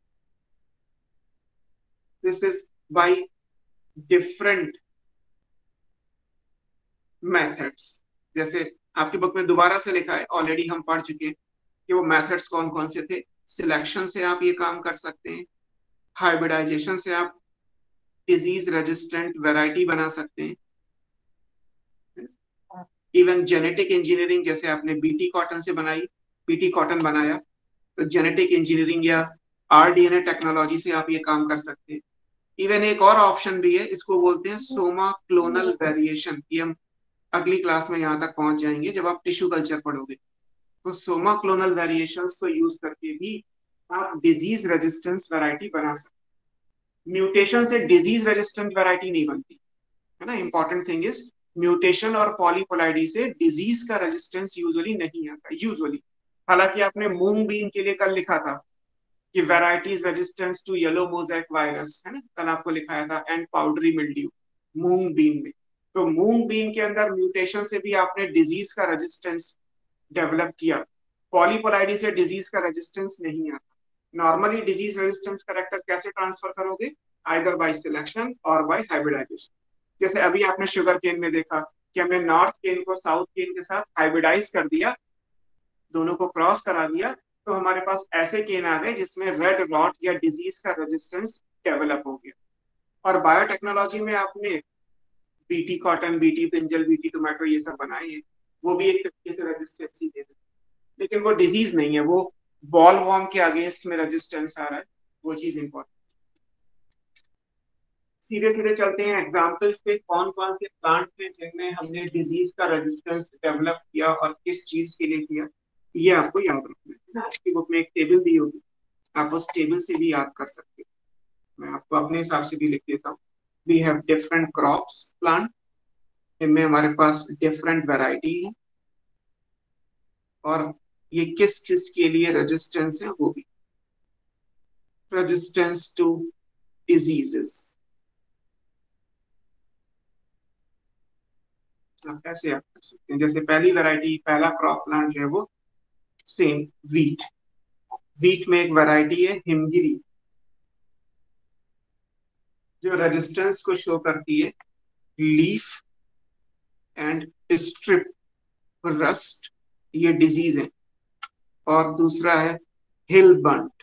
this is by different methods. जैसे आपकी बुक में दोबारा से लिखा है, ऑलरेडी हम पढ़ चुके हैं कि वो मेथड्स कौन कौन से थे। सिलेक्शन से आप ये काम कर सकते हैं, हाइब्रिडाइजेशन से आप डिजीज रेजिस्टेंट वैरायटी बना सकते हैं, इवन जेनेटिक इंजीनियरिंग, जैसे आपने बीटी कॉटन से बनाई, बीटी कॉटन बनाया, तो जेनेटिक इंजीनियरिंग या आरडीएनए टेक्नोलॉजी से आप ये काम कर सकते हैं। इवन एक और ऑप्शन भी है, इसको बोलते हैं सोमा क्लोनल वेरिएशन। ये हम अगली क्लास में यहाँ तक पहुंच जाएंगे जब आप टिश्यू कल्चर पढ़ोगे। तो सोमा क्लोनल वेरिएशंस को यूज करके भी आप डिजीज रेजिस्टेंस वैरायटी बना सकते। म्यूटेशन से डिजीज रेजिस्टेंट वैरायटी नहीं बनती है ना। इंपॉर्टेंट थिंग इज म्यूटेशन और पॉलीपोलाइडी से डिजीज का रेजिस्टेंस यूजुअली नहीं आता, यूजुअली। हालांकि आपने मूंग बीन के लिए कल लिखा था कि varieties resistance to yellow mosaic virus, है ना, कल आपको लिखाया था, and powdery mildew moong bean में। तो मूंग बीन के अंदर म्यूटेशन से भी आपने डिजीज का रेजिस्टेंस डेवलप किया, पॉलीपोलाइडी से डिजीज का रेजिस्टेंस नहीं आता। नॉर्मली डिजीज रेजिस्टेंस करेक्टर कैसे ट्रांसफर करोगे, आइदर बाय सिलेक्शन और बाय हाइब्रिडाइजेशन। जैसे अभी आपने शुगर केन में देखा कि हमने नॉर्थ केन को साउथ केन के साथ हाइब्रिडाइज कर दिया, दोनों को क्रॉस करा दिया, तो हमारे पास ऐसे केन आ गए जिसमें रेड रॉट या डिजीज का रेजिस्टेंस डेवलप हो गया। और बायोटेक्नोलॉजी में आपने BT cotton, BT brinjal, BT tomato ये सब बनाए हैं, वो भी एक तरीके से रेजिस्टेंस ही देते हैं, लेकिन वो डिजीज नहीं है, वो बॉल वॉर्म के अगेंस्ट में रेजिस्टेंस आ रहा है, वो चीज इंपॉर्टेंट। सीधे सीधे चलते हैं एग्जाम्पल्स पे, कौन कौन से प्लांट हैं जिनमें हमने डिजीज का रेजिस्टेंस डेवलप किया और किस चीज के लिए किया, ये आपको याद रखना है ना। आपकी बुक में एक टेबल दी होगी, आप उस टेबल से भी याद कर सकते हो, मैं आपको अपने हिसाब से भी लिख देता हूँ। We have different crops plant, इनमें हमारे पास डिफरेंट वैरायटी है, और ये किस किस के लिए रेजिस्टेंस है, वो भी रेजिस्टेंस टू डिजीजेस। आप ऐसे याद कर सकते हैं, जैसे पहली वैरायटी, पहला क्रॉप प्लांट जो है वो सेम वीट। वीट में एक वैरायटी है हिमगिरी, जो रेजिस्टेंस को शो करती है लीफ एंड स्ट्रिप रस्ट, ये डिजीज है। और दूसरा है हिल बंट,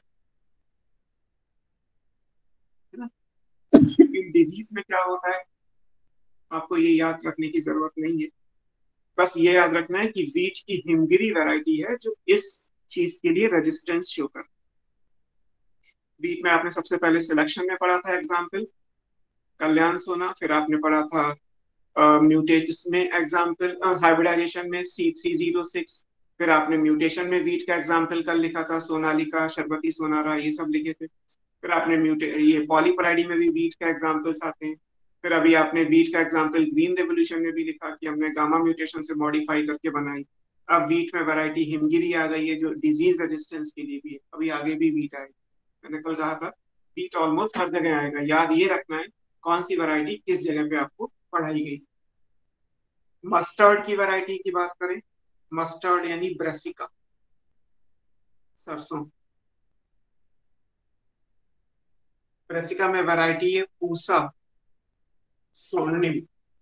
है ना। इन डिजीज में क्या होता है आपको ये याद रखने की जरूरत नहीं है, बस ये याद रखना है कि वीट की हिमगिरी वैरायटी है जो इस चीज के लिए रेजिस्टेंस शो कर। वीट में आपने सबसे पहले सिलेक्शन में पढ़ा था एग्जाम्पल कल्याण सोना, फिर आपने पढ़ा था म्यूटेट इसमें एग्जाम्पल हाइब्रिडाइजेशन में सी थ्री जीरो सिक्स, फिर आपने म्यूटेशन में वीट का एग्जाम्पल कल लिखा था सोनालिका, शरबती सोनारा, ये सब लिखे थे। फिर आपने म्यूटे ये पॉलीपराइडी में भी वीट का एग्जाम्पल्स आते हैं। फिर अभी आपने वीट का एग्जाम्पल ग्रीन रेवोल्यूशन में भी लिखा कि हमने गामा म्यूटेशन से मॉडिफाई करके बनाई। अब वीट में वैरायटी हिमगिरी आ गई है जो डिजीज रेजिस्टेंस के लिए भी है, अभी आगे भी वीट आएगा। मैंने कल कहा था वीट ऑलमोस्ट हर जगह आएगा, याद ये रखना है कौन सी वैरायटी किस जगह पे आपको पढ़ाई गई। मस्टर्ड की वैरायटी की बात करें, मस्टर्ड यानी ब्रेसिका, सरसों। ब्रेसिका में वैरायटी है पूसा स्वर्णिम,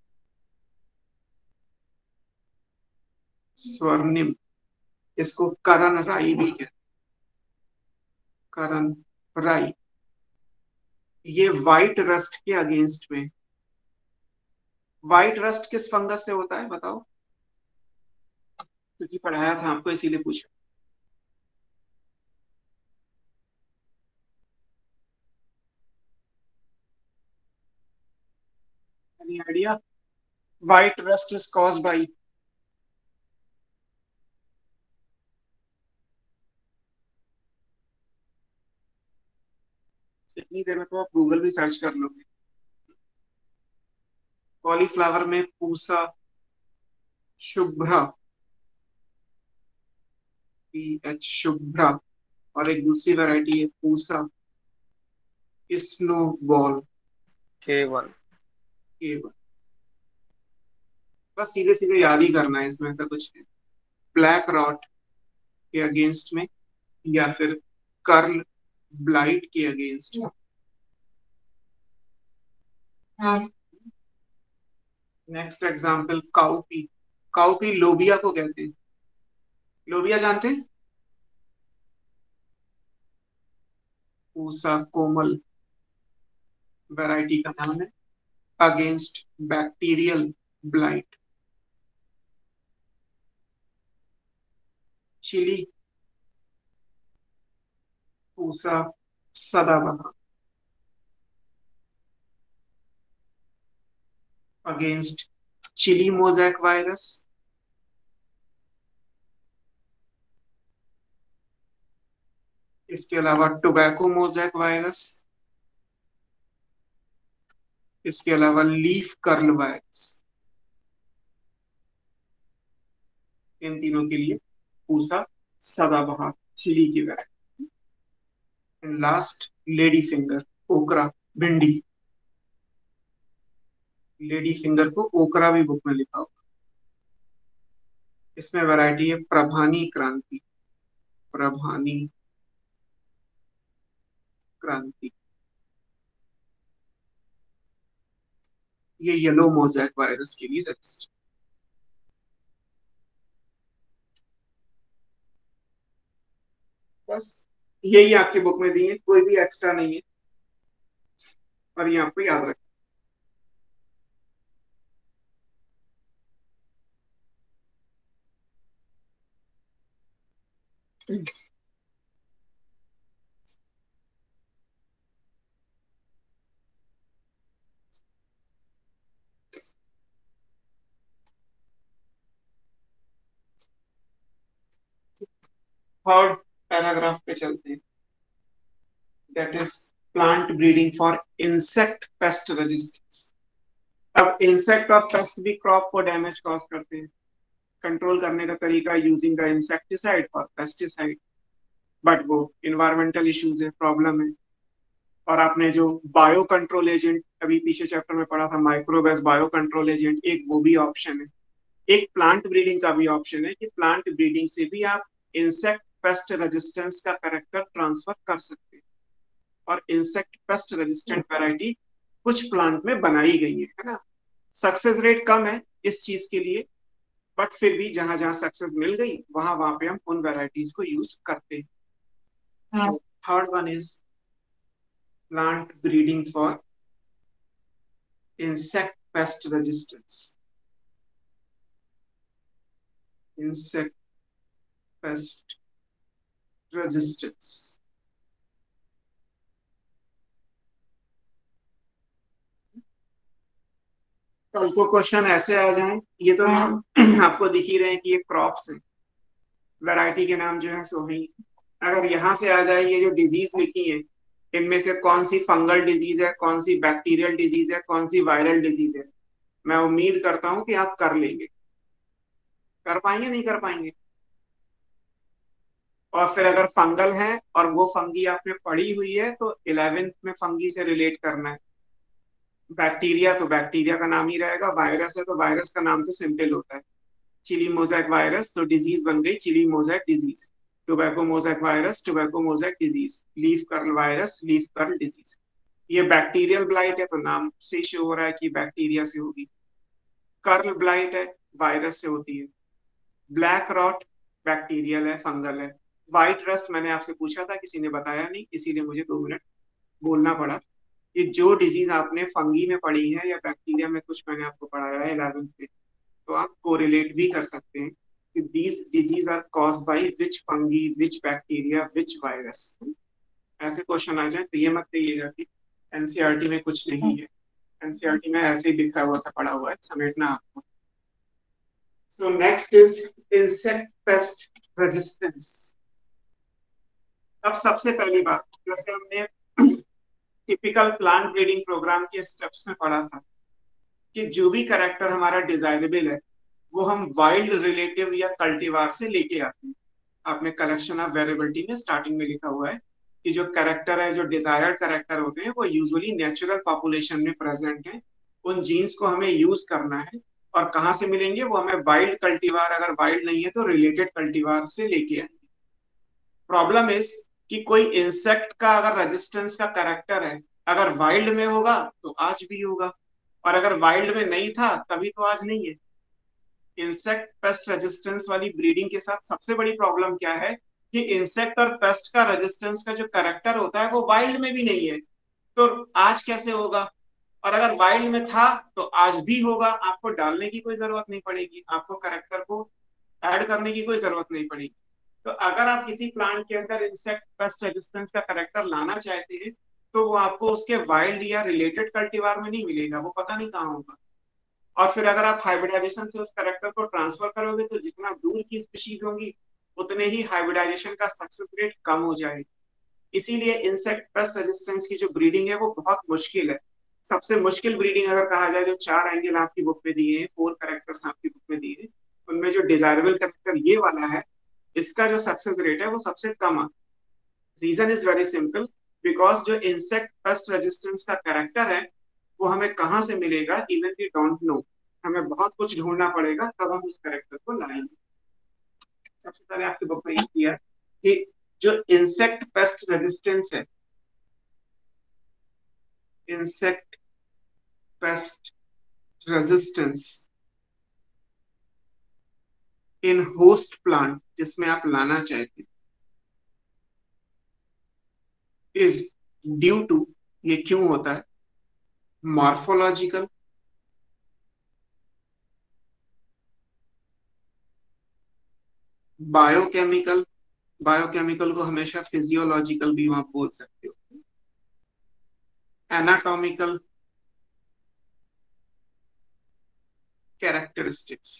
स्वर्णिम, इसको करण राई भी कहते, करण राई। ये व्हाइट रस्ट के अगेंस्ट में। व्हाइट रस्ट किस फंगस से होता है बताओ, क्योंकि पढ़ाया था आपको इसीलिए पूछा। Any idea? White rust is caused by, इतनी देर में तो आप गूगल भी सर्च कर लोगे। कॉलीफ्लावर में पूसा शुभ्रा, पी एच शुभ्रा, और एक दूसरी वैरायटी है Pusa snowball, K one. K one. बस सीधे सीधे याद ही करना है, इसमें ऐसा कुछ है। ब्लैक रॉट के अगेंस्ट में या फिर कर्ल ब्लाइट के अगेंस्ट में। नेक्स्ट एग्जांपल काउपी, काउपी लोबिया को कहते हैं, लोबिया जानते हैं, पूसा कोमल वैरायटी का नाम है, against bacterial blight. Chilli Pusa Sadabahar, against chilli mosaic virus. इसके अलावा टोबैको मोजैक वायरस, इसके अलावा लीफ कर्ल वायरस। इन तीनों के लिए पूसा सदाबहार चिली की variety. And last lady finger, okra, भिंडी। लेडी फिंगर को ओकरा भी बुक में लिखा होगा। इसमें वैरायटी है प्रभानी क्रांति, प्रभानी क्रांति। ये येलो मोजैक वायरस के लिए रजिस्टर। बस यही आपकी बुक में दी है, कोई भी एक्स्ट्रा नहीं है, और ये आपको याद रखना। थर्ड पैराग्राफ पे चलते हैं, that is plant breeding for insect pest resistance. अब इंसेक्ट और पेस्ट भी क्रॉप को डैमेज कॉज करते हैं। कंट्रोल करने का तरीका यूजिंग द इंसेक्टिसाइड और पेस्टिसाइड, बट वो इन्वायरमेंटल इश्यूज है, प्रॉब्लम है। और आपने जो बायो कंट्रोल एजेंट अभी पीछे चैप्टर में पढ़ा था, माइक्रोवेस बायो कंट्रोल एजेंट, एक वो भी ऑप्शन है। एक प्लांट ब्रीडिंग का भी ऑप्शन है कि प्लांट ब्रीडिंग से भी आप इंसेक्ट पेस्ट रेजिस्टेंस का करेक्टर ट्रांसफर कर सकते हैं। और इंसेक्ट पेस्ट रेजिस्टेंट वैरायटी कुछ प्लांट में बनाई गई है, है ना। सक्सेस रेट कम है, इस चीज के लिए, बट फिर भी जहां जहां सक्सेस मिल गई वहां वहां पे हम उन वेराइटीज को यूज करते हैं। Third one is plant breeding for insect pest resistance. Insect pest resistance. कल को क्वेश्चन ऐसे आ जाए, ये तो नाम आपको दिख ही रहे हैं कि ये क्रॉप्स है, वैरायटी के नाम जो है सो ही। अगर यहाँ से आ जाए ये जो डिजीज लिखी है, इनमें से कौन सी फंगल डिजीज है, कौन सी बैक्टीरियल डिजीज है, कौन सी वायरल डिजीज है, मैं उम्मीद करता हूं कि आप कर लेंगे। कर पाएंगे नहीं कर पाएंगे? और फिर अगर फंगल है और वो फंगी आपने पढ़ी हुई है तो इलेवेंथ में फंगी से रिलेट करना है। बैक्टीरिया तो बैक्टीरिया का नाम ही रहेगा, वायरस है तो वायरस का नाम तो सिंपल होता है, चिली मोज़ेक वायरस, तो डिजीज बन गई chilli mosaic disease. Tobacco mosaic virus, tobacco mosaic disease. Leaf curl virus, leaf curl disease. ये बैक्टीरियल ब्लाइट है तो नाम से शो हो रहा है कि बैक्टीरिया से होगी। कर्ल ब्लाइट है, वायरस से होती है। ब्लैक रॉट बैक्टीरियल है, फंगल है। व्हाइट रस्ट मैंने आपसे पूछा था, किसी ने बताया नहीं, इसीलिए मुझे दो मिनट बोलना पड़ा। ये जो डिजीज आपने फंगी में पढ़ी है या बैक्टीरिया में कुछ मैंने आपको पढ़ाया है इलेवेंथ में, तो आप कोरिलेट भी कर सकते हैं कि these disease are caused by which fungi, which bacteria, which virus. ऐसे क्वेश्चन आ जाए तो ये मत कहिएगा कि एनसीईआरटी में कुछ नहीं है। एनसीईआरटी में ऐसे ही लिखा हुआ सा पड़ा हुआ है, समेटना आपको। So next is insect pest resistance. अब सबसे पहली बात, जैसे हमने टिपिकल प्लांट ब्रीडिंग प्रोग्राम के स्टेप्स में पढ़ा था कि जो भी कैरेक्टर हमारा डिजायरेबल है वो हम वाइल्ड रिलेटिव या कल्टीवार से लेके आते हैं। आपने कलेक्शन ऑफ वेरिएबिलिटी में स्टार्टिंग में लिखा हुआ है कि जो कैरेक्टर है, जो डिजायर्ड कैरेक्टर होते हैं, वो यूजुअली नेचुरल पॉपुलेशन में प्रेजेंट है। उन जीन्स को हमें यूज करना है, और कहाँ से मिलेंगे वो हमें वाइल्ड कल्टीवार, अगर वाइल्ड नहीं है तो रिलेटेड कल्टीवार से लेके आएंगे। प्रॉब्लम इज कि कोई इंसेक्ट का अगर रेजिस्टेंस का कैरेक्टर है, अगर वाइल्ड में होगा तो आज भी होगा, और अगर वाइल्ड में नहीं था तभी तो आज नहीं है। इंसेक्ट पेस्ट रेजिस्टेंस वाली ब्रीडिंग के साथ सबसे बड़ी प्रॉब्लम क्या है कि इंसेक्ट और पेस्ट का रेजिस्टेंस का जो कैरेक्टर होता है वो वाइल्ड में भी नहीं है, तो आज कैसे होगा? और अगर वाइल्ड में था तो आज भी होगा। आपको डालने की कोई जरूरत नहीं पड़ेगी, आपको कैरेक्टर को ऐड करने की कोई जरूरत नहीं पड़ेगी। तो अगर आप किसी प्लांट के अंदर इंसेक्ट पेस्ट रेजिस्टेंस का कैरेक्टर लाना चाहते हैं तो वो आपको उसके वाइल्ड या रिलेटेड कल्टीवार में नहीं मिलेगा, वो पता नहीं कहाँ होगा। और फिर अगर आप हाइब्रिडाइजेशन से उस कैरेक्टर को ट्रांसफर करोगे तो जितना दूर की स्पीशीज होंगी उतने ही हाइब्रिडाइजेशन का सक्सेस रेट कम हो जाएगा। इसीलिए इंसेक्ट पेस्ट रेजिस्टेंस की जो ब्रीडिंग है वो बहुत मुश्किल है। सबसे मुश्किल ब्रीडिंग अगर कहा जाए, जो चार एंगल आपकी बुक में दिए हैं, फोर कैरेक्टर्स आपकी बुक में दिए हैं, उनमें जो डिजायरेबल कैरेक्टर ये वाला है, इसका जो सक्सेस रेट है वो सबसे कम है। Reason is very simple, because जो इंसेक्ट पेस्ट रेजिस्टेंस का कैरेक्टर है वो हमें कहाँ से मिलेगा, इवन वी डोंट नो। हमें बहुत कुछ ढूंढना पड़ेगा तब हम उस कैरेक्टर को लाएंगे। सबसे पहले आपके बुक में ये किया कि जो इंसेक्ट पेस्ट रेजिस्टेंस है, insect pest resistance in host plant जिसमें आप लाना चाहते हैं, इज ड्यू टू, ये क्यों होता है, मॉर्फोलॉजिकल, बायोकेमिकल, बायोकेमिकल को हमेशा फिजियोलॉजिकल भी आप बोल सकते हो, एनाटॉमिकल, कैरेक्टरिस्टिक्स।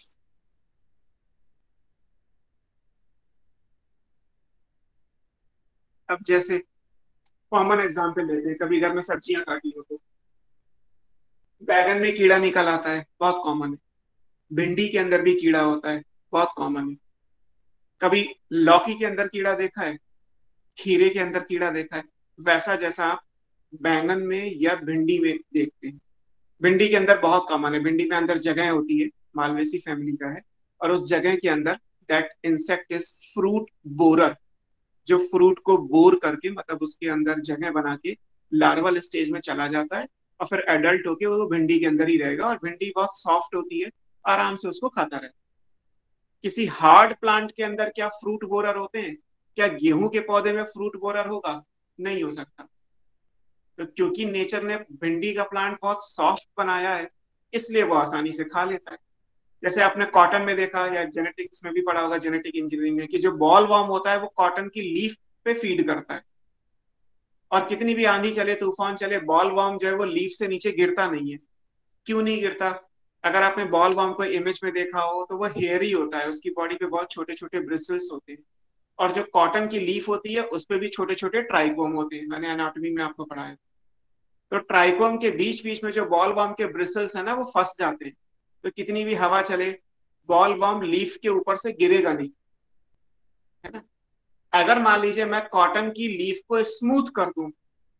अब जैसे कॉमन एग्जांपल लेते हैं, कभी घर में सब्जियां काटी हो तो बैगन में कीड़ा निकल आता है, बहुत कॉमन है। भिंडी के अंदर भी कीड़ा होता है, बहुत कॉमन है। कभी लौकी के अंदर कीड़ा देखा है, खीरे के अंदर कीड़ा देखा है, वैसा जैसा आप बैंगन में या भिंडी में देखते हैं। भिंडी के अंदर बहुत कॉमन है, भिंडी में अंदर जगह होती है, मालवेसी फैमिली का है, और उस जगह के अंदर that insect is fruit borer, जो फ्रूट को बोर करके, मतलब उसके अंदर जगह बना के लार्वल स्टेज में चला जाता है, और फिर एडल्ट होके वो भिंडी के अंदर ही रहेगा। और भिंडी बहुत सॉफ्ट होती है, आराम से उसको खाता रहता है। किसी हार्ड प्लांट के अंदर क्या फ्रूट बोरर होते हैं? क्या गेहूं के पौधे में फ्रूट बोरर होगा? नहीं हो सकता। तो क्योंकि नेचर ने भिंडी का प्लांट बहुत सॉफ्ट बनाया है, इसलिए वो आसानी से खा लेता है। जैसे आपने कॉटन में देखा या जेनेटिक्स में भी पढ़ा होगा, जेनेटिक इंजीनियरिंग में, कि जो बॉल वॉर्म होता है वो कॉटन की लीफ पे फीड करता है। और कितनी भी आंधी चले, तूफान चले, बॉल वॉर्म जो है वो लीफ से नीचे गिरता नहीं है। क्यों नहीं गिरता? अगर आपने बॉल वॉर्म को इमेज में देखा हो तो वो हेयरी होता है, उसकी बॉडी पे बहुत छोटे छोटे ब्रिसल्स होते हैं। और जो कॉटन की लीफ होती है उस पे भी छोटे छोटे ट्राइकोम होते हैं, मैंने एनाटॉमी में आपको पढ़ाया। तो ट्राइकोम के बीच बीच में जो बॉल वॉर्म के ब्रिसल्स है ना, वो फंस जाते हैं। तो कितनी भी हवा चले, बॉल वॉर्म लीफ के ऊपर से गिरेगा नहीं, है ना। अगर मान लीजिए मैं कॉटन की लीफ को स्मूथ कर दूं,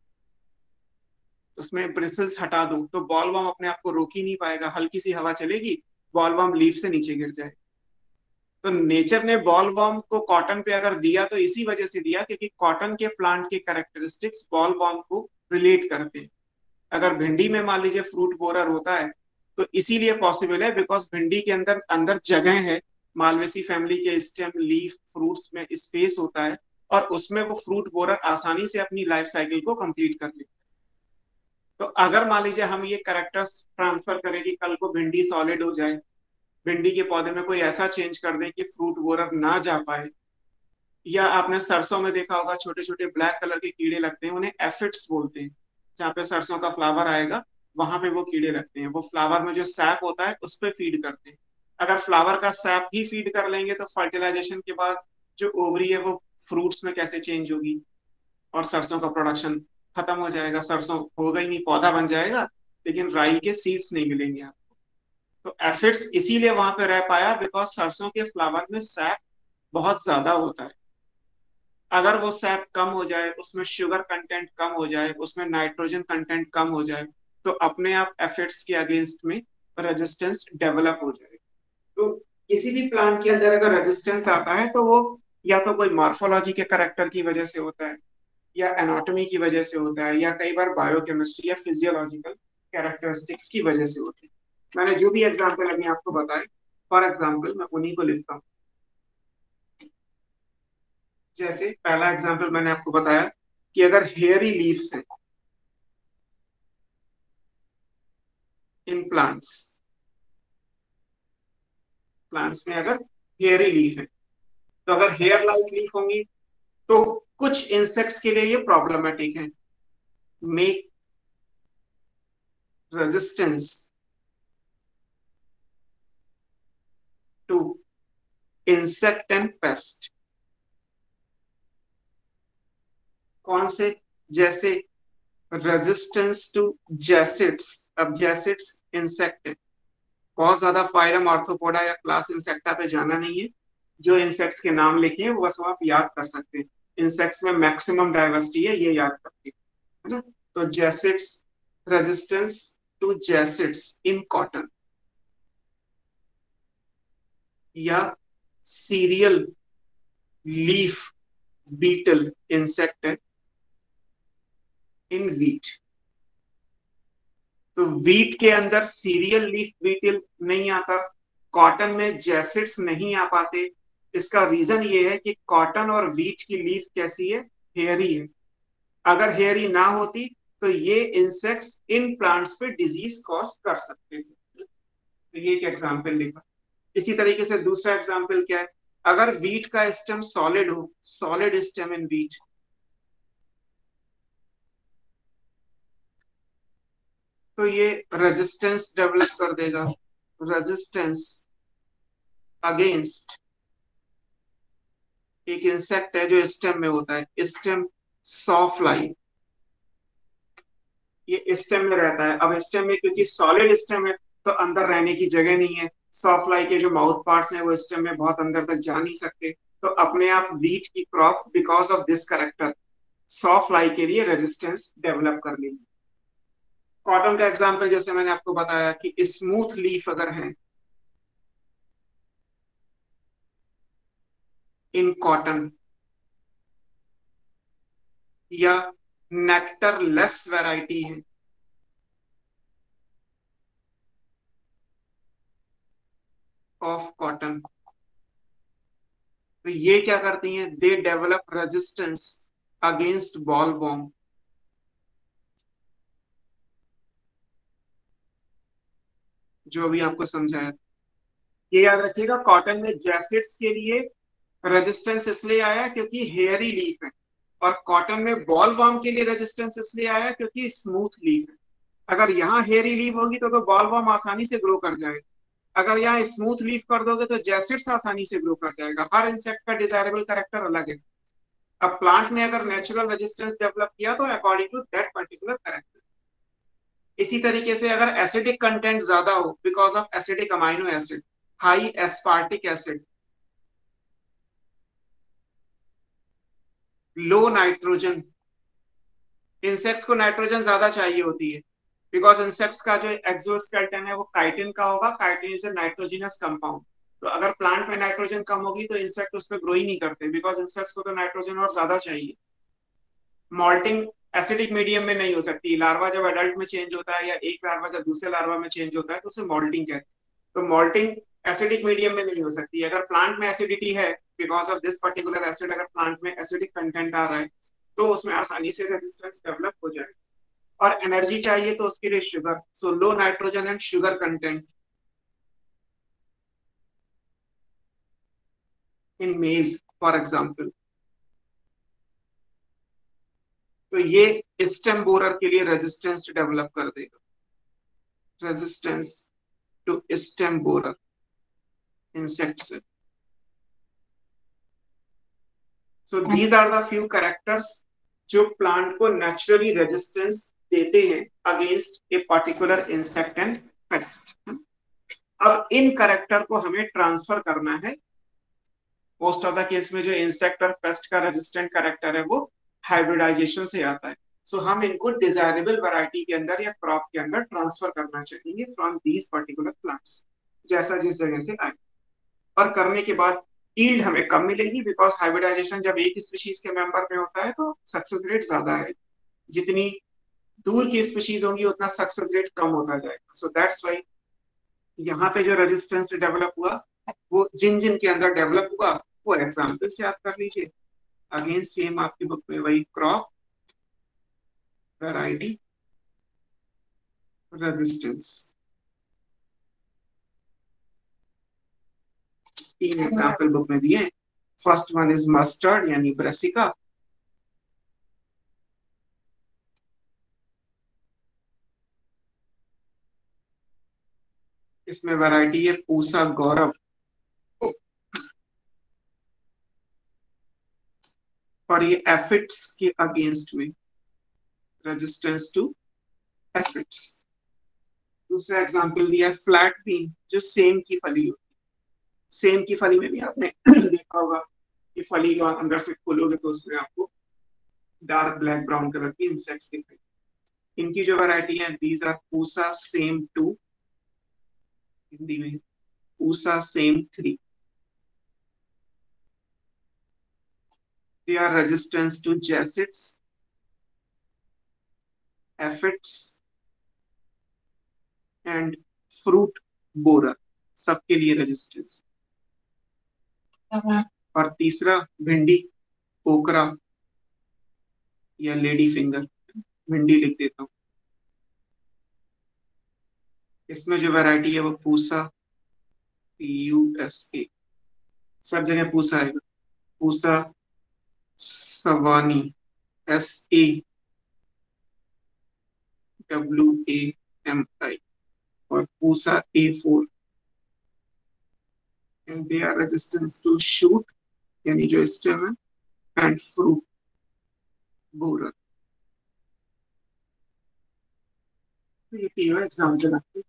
उसमें ब्रिसल्स हटा दूं, तो बॉल वॉर्म अपने आप को रोक ही नहीं पाएगा। हल्की सी हवा चलेगी, बॉल वॉर्म लीफ से नीचे गिर जाए। तो नेचर ने बॉल वॉर्म को कॉटन पे अगर दिया तो इसी वजह से दिया क्योंकि कॉटन के प्लांट के कैरेक्टरिस्टिक्स बॉल वॉर्म को रिलेट करते हैं। अगर भिंडी में मान लीजिए फ्रूट बोरर होता है, तो इसीलिए पॉसिबल है बिकॉज भिंडी के अंदर अंदर जगह है, मालवेसी फैमिली के स्टेम, लीफ, फ्रूट्स में स्पेस होता है, और उसमें वो फ्रूट बोरर आसानी से अपनी लाइफ साइकिल को कंप्लीट कर लेते हैं। तो अगर मान लीजिए हम ये कैरेक्टर्स ट्रांसफर करें कि कल को भिंडी सॉलिड हो जाए, भिंडी के पौधे में कोई ऐसा चेंज कर दें कि फ्रूट बोरर ना जा पाए, या आपने सरसों में देखा होगा छोटे छोटे ब्लैक कलर के कीड़े लगते हैं, उन्हें एफिड्स बोलते हैं। जहाँ पे सरसों का फ्लावर आएगा वहां पे वो कीड़े लगते हैं, वो फ्लावर में जो सैप होता है उस पर फीड करते हैं। अगर फ्लावर का सैप ही फीड कर लेंगे तो फर्टिलाइजेशन के बाद जो ओवरी है वो फ्रूट्स में कैसे चेंज होगी, और सरसों का प्रोडक्शन खत्म हो जाएगा, सरसों होगा ही नहीं, पौधा बन जाएगा लेकिन राई के सीड्स नहीं मिलेंगे आपको। तो एफिड्स इसीलिए वहां पे रह पाया बिकॉज सरसों के फ्लावर में सैप बहुत ज्यादा होता है। अगर वो सैप कम हो जाए, उसमें शुगर कंटेंट कम हो जाए, उसमें नाइट्रोजन कंटेंट कम हो जाए, तो अपने आप एफिड्स के अगेंस्ट में रेजिस्टेंस डेवलप हो जाए। तो किसी भी प्लांट के अंदर अगर रेजिस्टेंस आता है तो वो या तो कोई मॉर्फोलॉजी के करेक्टर की वजह से होता है, या एनाटॉमी की वजह से होता है, या कई बार बायोकेमिस्ट्री या फिजियोलॉजिकल कैरेक्टरिस्टिक्स की वजह से होती है। मैंने जो भी एग्जांपल अभी आपको बताए, फॉर एग्जांपल मैं उन्हीं को लिखता हूँ। जैसे पहला एग्जांपल मैंने आपको बताया कि अगर हेयरी लीव्स हैं इन प्लांट्स, प्लांट्स में अगर हेयरी लीफ है, तो अगर हेयर लाइक लीफ होंगी तो कुछ इंसेक्ट्स के लिए ये प्रॉब्लमेटिक है। Make resistance to insect and pest. कौन से? जैसे रेजिस्टेंस टू जैसिड्स। अब जैसिड्स इंसेक्ट है, बहुत ज्यादा फाइलम आर्थ्रोपोडा या क्लास इंसेक्टा पे जाना नहीं है। जो इंसेक्ट्स के नाम लिखे हैं वो बस आप याद कर सकते हैं। इंसेक्ट्स में मैक्सिमम डाइवर्सिटी है, ये याद करते हैं, है ना। तो jassids, resistance to jassids in cotton, या सीरियल लीफ बीटल इंसेक्ट है इन वीट। तो वीट के अंदर सीरियल लीफ बीटल नहीं आता, कॉटन में जैसिड्स नहीं आ पाते। इसका रीजन ये है कि कॉटन और वीट की लीफ कैसी है? हेयरी है। अगर हेयरी ना होती तो ये इंसेक्ट्स इन प्लांट्स पे डिजीज कॉज कर सकते थे। तो ये एक एग्जाम्पल लिखा। इसी तरीके से दूसरा एग्जाम्पल क्या है? अगर वीट का स्टेम सॉलिड हो, सॉलिड स्टेम इन वीट, तो ये रेजिस्टेंस डेवलप कर देगा, रेजिस्टेंस अगेंस्ट एक इंसेक्ट है जो स्टेम में होता है, स्टेम सॉफ्लाई। ये स्टेम में रहता है। अब स्टेम में क्योंकि सॉलिड स्टेम है तो अंदर रहने की जगह नहीं है, सॉफ्लाई के जो माउथ पार्ट्स हैं वो स्टेम में बहुत अंदर तक जा नहीं सकते, तो अपने आप वीट की crop because of this character sawfly के लिए रेजिस्टेंस डेवलप कर लेगी। कॉटन का एग्जाम्पल जैसे मैंने आपको बताया कि स्मूथ लीफ अगर है इन कॉटन, या नेक्टर लेस वैरायटी है, ऑफ कॉटन। तो ये क्या करती हैं, they develop resistance against bollworm. जो भी आपको समझाया, ये याद रखिएगा, कॉटन में जैसिड्स के लिए रेजिस्टेंस इसलिए आया क्योंकि हेयरी लीफ है, और कॉटन में बॉल वॉर्म के लिए रेजिस्टेंस इसलिए आया क्योंकि स्मूथ लीफ है। अगर यहाँ हेयरी लीफ होगी तो, तो बॉल वॉर्म आसानी से ग्रो कर जाएगा। अगर यहाँ स्मूथ लीफ कर दोगे तो जैसिड्स आसानी से ग्रो कर जाएगा। हर इंसेक्ट का डिजायरेबल कैरेक्टर अलग है। अब प्लांट ने अगर नेचुरल रेजिस्टेंस डेवलप किया तो according to that particular character. इसी तरीके से अगर एसिडिक कंटेंट ज्यादा हो because of acidic amino acid, high aspartic acid, low nitrogen, insects को नाइट्रोजन ज्यादा चाहिए होती है बिकॉज इंसेक्ट्स का जो एक्सोस्केलेटन है वो काइटिन का होगा। Chitin is a nitrogenous compound. तो अगर प्लांट में नाइट्रोजन कम होगी तो इंसेक्ट उस पर ग्रो ही नहीं करते बिकॉज इंसेक्ट्स को तो नाइट्रोजन और ज्यादा चाहिए। मॉल्टिंग एसिडिक मीडियम में नहीं हो सकती। लार्वा जब एडल्ट में चेंज होता है या एक लार्वा जब दूसरे लार्वा में चेंज होता है तो उसे मॉल्टिंग कहते हैं। तो मॉल्टिंग एसिडिक मीडियम में नहीं हो सकती। अगर प्लांट में एसिडिटी है because of this particular acid, अगर प्लांट में एसिडिक कंटेंट आ रहा है तो उसमें आसानी से रेजिस्टेंस डेवलप हो जाएगा। और एनर्जी चाहिए तो उसके लिए sugar, so low nitrogen and sugar content in maize for example. तो ये स्टेम बोरर के लिए रेजिस्टेंस डेवलप कर देगा, resistance to stem borer insects. So these are the few characters जो प्लांट को नेचुरली रेजिस्टेंस देते हैं against a particular insect and pest. अब इन कैरेक्टर को हमें ट्रांसफर करना है। मोस्ट ऑफ द केस में जो इंसेक्ट और पेस्ट का रेजिस्टेंट कैरेक्टर है वो हाइब्रिडाइजेशन से आता है। सो so, हम इनको डिजायरेबल वैरायटी के अंदर या क्रॉप के अंदर ट्रांसफर करना चाहेंगे फ्रॉम दीज पर्टिकुलर प्लांट्स, जैसा जिस जगह से आए। और करने के बाद ईल्ड हमें कम मिलेगी बिकॉज हाइब्रिडाइजेशन जब एक स्पीशीज के मेंबर में होता है तो सक्सेस रेट ज्यादा है। जितनी दूर की स्पीशीज होंगी उतना सक्सेस रेट कम होता जाएगा। सो दैट्स वाई यहाँ पे जो रेजिस्टेंस डेवलप हुआ वो जिन जिन के अंदर डेवलप हुआ वो एग्जाम्पल से याद कर लीजिए। अगेन सेम आपकी बुक में वही, क्रॉप, वैरायटी, रेजिस्टेंस, तीन एग्जाम्पल बुक में दिए। फर्स्ट वन इज मस्टर्ड यानी ब्रेसिका, इसमें वैरायटी है पूसा गौरव, और ये एफिड्स के अगेंस्ट में, रेजिस्टेंस टू एफिड्स। दूसरा एग्जांपल दिया है फ्लैट बीन, जो सेम की फली होती है। सेम की फली में भी आपने देखा होगा कि फली को अंदर से खोलोगे तो उसमें आपको डार्क ब्लैक ब्राउन कलर की इंसेक्ट्स दिखाई। इनकी जो वैरायटी है, these are Pusa Sem two, Hindi में Pusa Sem three. They are resistant to jacids, aphids and fruit borer, सबके लिए रेजिस्टेंस। और तीसरा भिंडी, ओकरा या लेडी फिंगर, भिंडी लिख देता हूँ। इसमें जो वैरायटी है वो पूसा, यूएसए, सब जगह पूसा आएगा। Pusa Sawani, S A W A M I, और Pusa A four. And they are resistance to shoot यानी जो स्टेम है, एंड फ्रूट बोरर। ये तीनों एग्जाम्पल आपके।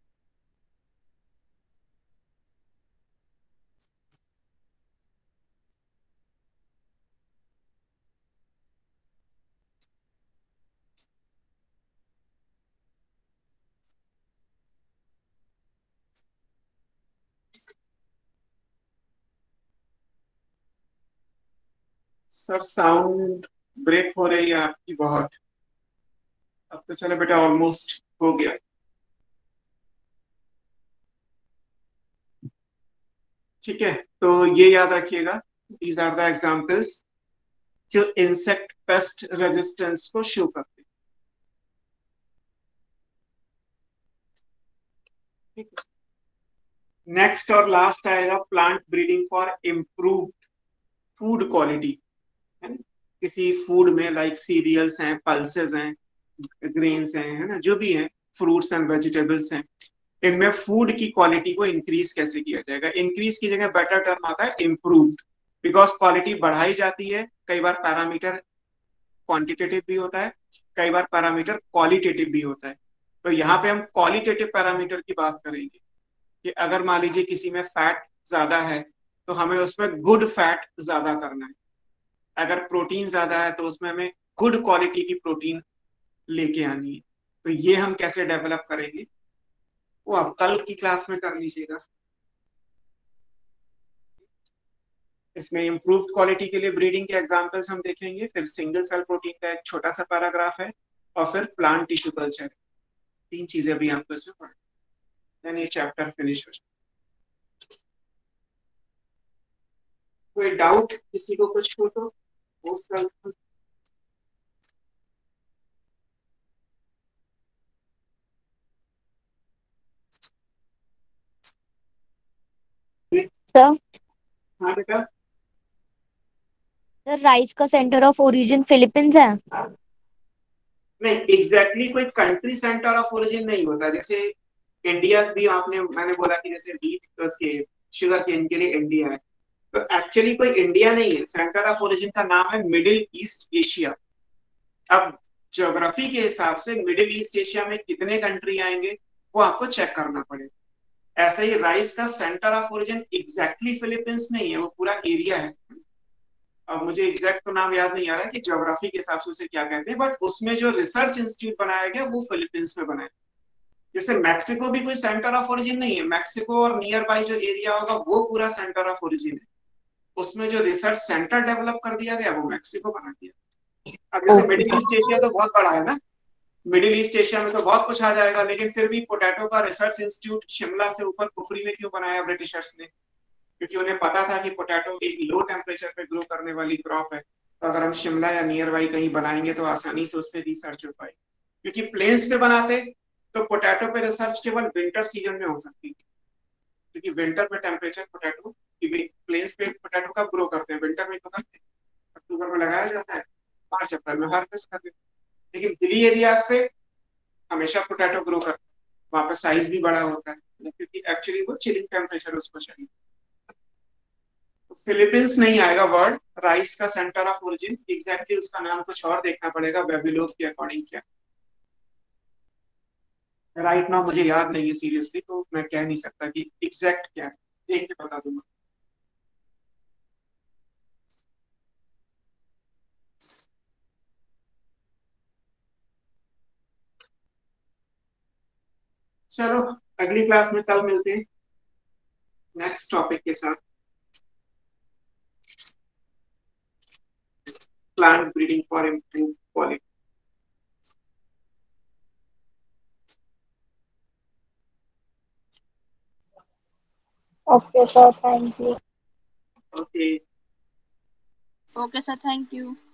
सर साउंड ब्रेक हो रही है आपकी बहुत। अब तो चलो बेटा, ऑलमोस्ट हो गया। ठीक है, तो ये याद रखिएगा, दीज आर द एग्जाम्पल्स जो इंसेक्ट पेस्ट रेजिस्टेंस को शो करते हैं। नेक्स्ट और लास्ट आएगा plant breeding for improved food quality, है ना। किसी फूड में लाइक सीरियल्स हैं, पल्सेस हैं, ग्रेन्स हैं, है ना, जो भी है, फ्रूट्स एंड वेजिटेबल्स हैं, इनमें फूड की क्वालिटी को इंक्रीज कैसे किया जाएगा। इंक्रीज की जगह बेटर टर्म आता है इम्प्रूव्ड, बिकॉज क्वालिटी बढ़ाई जाती है। कई बार पैरामीटर क्वांटिटेटिव भी होता है, कई बार पैरामीटर क्वालिटेटिव भी होता है। तो यहाँ पे हम क्वालिटेटिव पैरामीटर की बात करेंगे कि अगर मान लीजिए किसी में फैट ज्यादा है तो हमें उसमें गुड फैट ज्यादा करना है। अगर प्रोटीन ज्यादा है तो उसमें हमें गुड क्वालिटी की प्रोटीन लेके आनी है। तो ये हम कैसे डेवलप करेंगे वो आप कल की क्लास में कर लीजिएगा। इसमें इम्प्रूव्ड क्वालिटी के लिए ब्रीडिंग के एग्जांपल्स हम देखेंगे, फिर सिंगल सेल प्रोटीन का एक छोटा सा पैराग्राफ है, और फिर प्लांट टिश्यू कल्चर। तीन चीजें भी आपको इसमें पढ़, देन ये चैप्टर फिनिश हो जाए। कोई डाउट किसी को कुछ हो तो पोस्ट कर। सर हाँ बेटा। सर राइस का सेंटर ऑफ ओरिजिन फिलीपींस है। नहीं, एग्जैक्टली exactly कोई कंट्री सेंटर ऑफ ओरिजिन नहीं होता। जैसे इंडिया भी आपने, मैंने बोला कि जैसे बीफ के शुगर केन के लिए इंडिया है, तो एक्चुअली कोई इंडिया नहीं है। सेंटर ऑफ ओरिजिन का नाम है मिडिल ईस्ट एशिया। अब ज्योग्राफी के हिसाब से मिडिल ईस्ट एशिया में कितने कंट्री आएंगे वो आपको चेक करना पड़ेगा। ऐसा ही राइस का centre of origin exactly Philippines नहीं है, वो पूरा एरिया है। अब मुझे एग्जैक्ट तो नाम याद नहीं आ रहा है कि ज्योग्राफी के हिसाब से उसे क्या कहते हैं, बट उसमें जो रिसर्च इंस्टीट्यूट बनाया गया वो फिलीपींस में बनाया। जैसे मैक्सिको भी कोई सेंटर ऑफ ओरिजिन नहीं है, मैक्सिको और नियर बाई जो एरिया होगा वो पूरा सेंटर ऑफ ओरिजिन है। उसमें जो रिसर्च सेंटर डेवलप कर दिया गया वो मैक्सिको बना दिया। अब जैसे ओके मिडिल ईस्ट एशिया तो बहुत बड़ा है ना, मिडिल ईस्ट एशिया में तो बहुत कुछ आ जाएगा, लेकिन फिर भी पोटैटो का रिसर्च इंस्टीट्यूट शिमला से ऊपर कुफरी में क्यों बनाया ब्रिटिशर्स ने? क्योंकि उन्हें पता था कि पोटैटो एक लो टेम्परेचर पे ग्रो करने वाली क्रॉप है, तो अगर हम शिमला या नियर बाई कहीं बनाएंगे तो आसानी से उस पर रिसर्च हो पाएगी। क्योंकि प्लेन्स पे बनाते तो पोटैटो पे रिसर्च केवल विंटर सीजन में हो सकती थी, क्योंकि विंटर में टेम्परेचर पोटैटो, प्लेन्स पे पोटैटो कब ग्रो करते हैं? विंटर में तो करते हैं, अक्टूबर में लगाया जाता है, मार्च अप्रैल में हार्वेस्ट करते हैं। लेकिन हिली एरियाज पे हमेशा पोटैटो ग्रो करते हैं, वहां पे साइज भी बड़ा होता है, क्योंकि एक्चुअली वो चिलिंग टेम्परेचर उसको चाहिए। तो फिलीपींस नहीं आएगा वर्ड राइस का सेंटर ऑफ ओरिजिन, एग्जैक्टली उसका नाम कुछ और देखना पड़ेगा बेबीलोन के अकॉर्डिंग क्या। राइट नाउ मुझे याद नहीं है सीरियसली, तो मैं कह नहीं सकता कि एग्जैक्ट क्या है, देख के बता दूंगा। चलो अगली क्लास में कल मिलते हैं नेक्स्ट टॉपिक के साथ, plant breeding for improve quality. Okay sir thank you. Okay. Okay, sir. Thank you.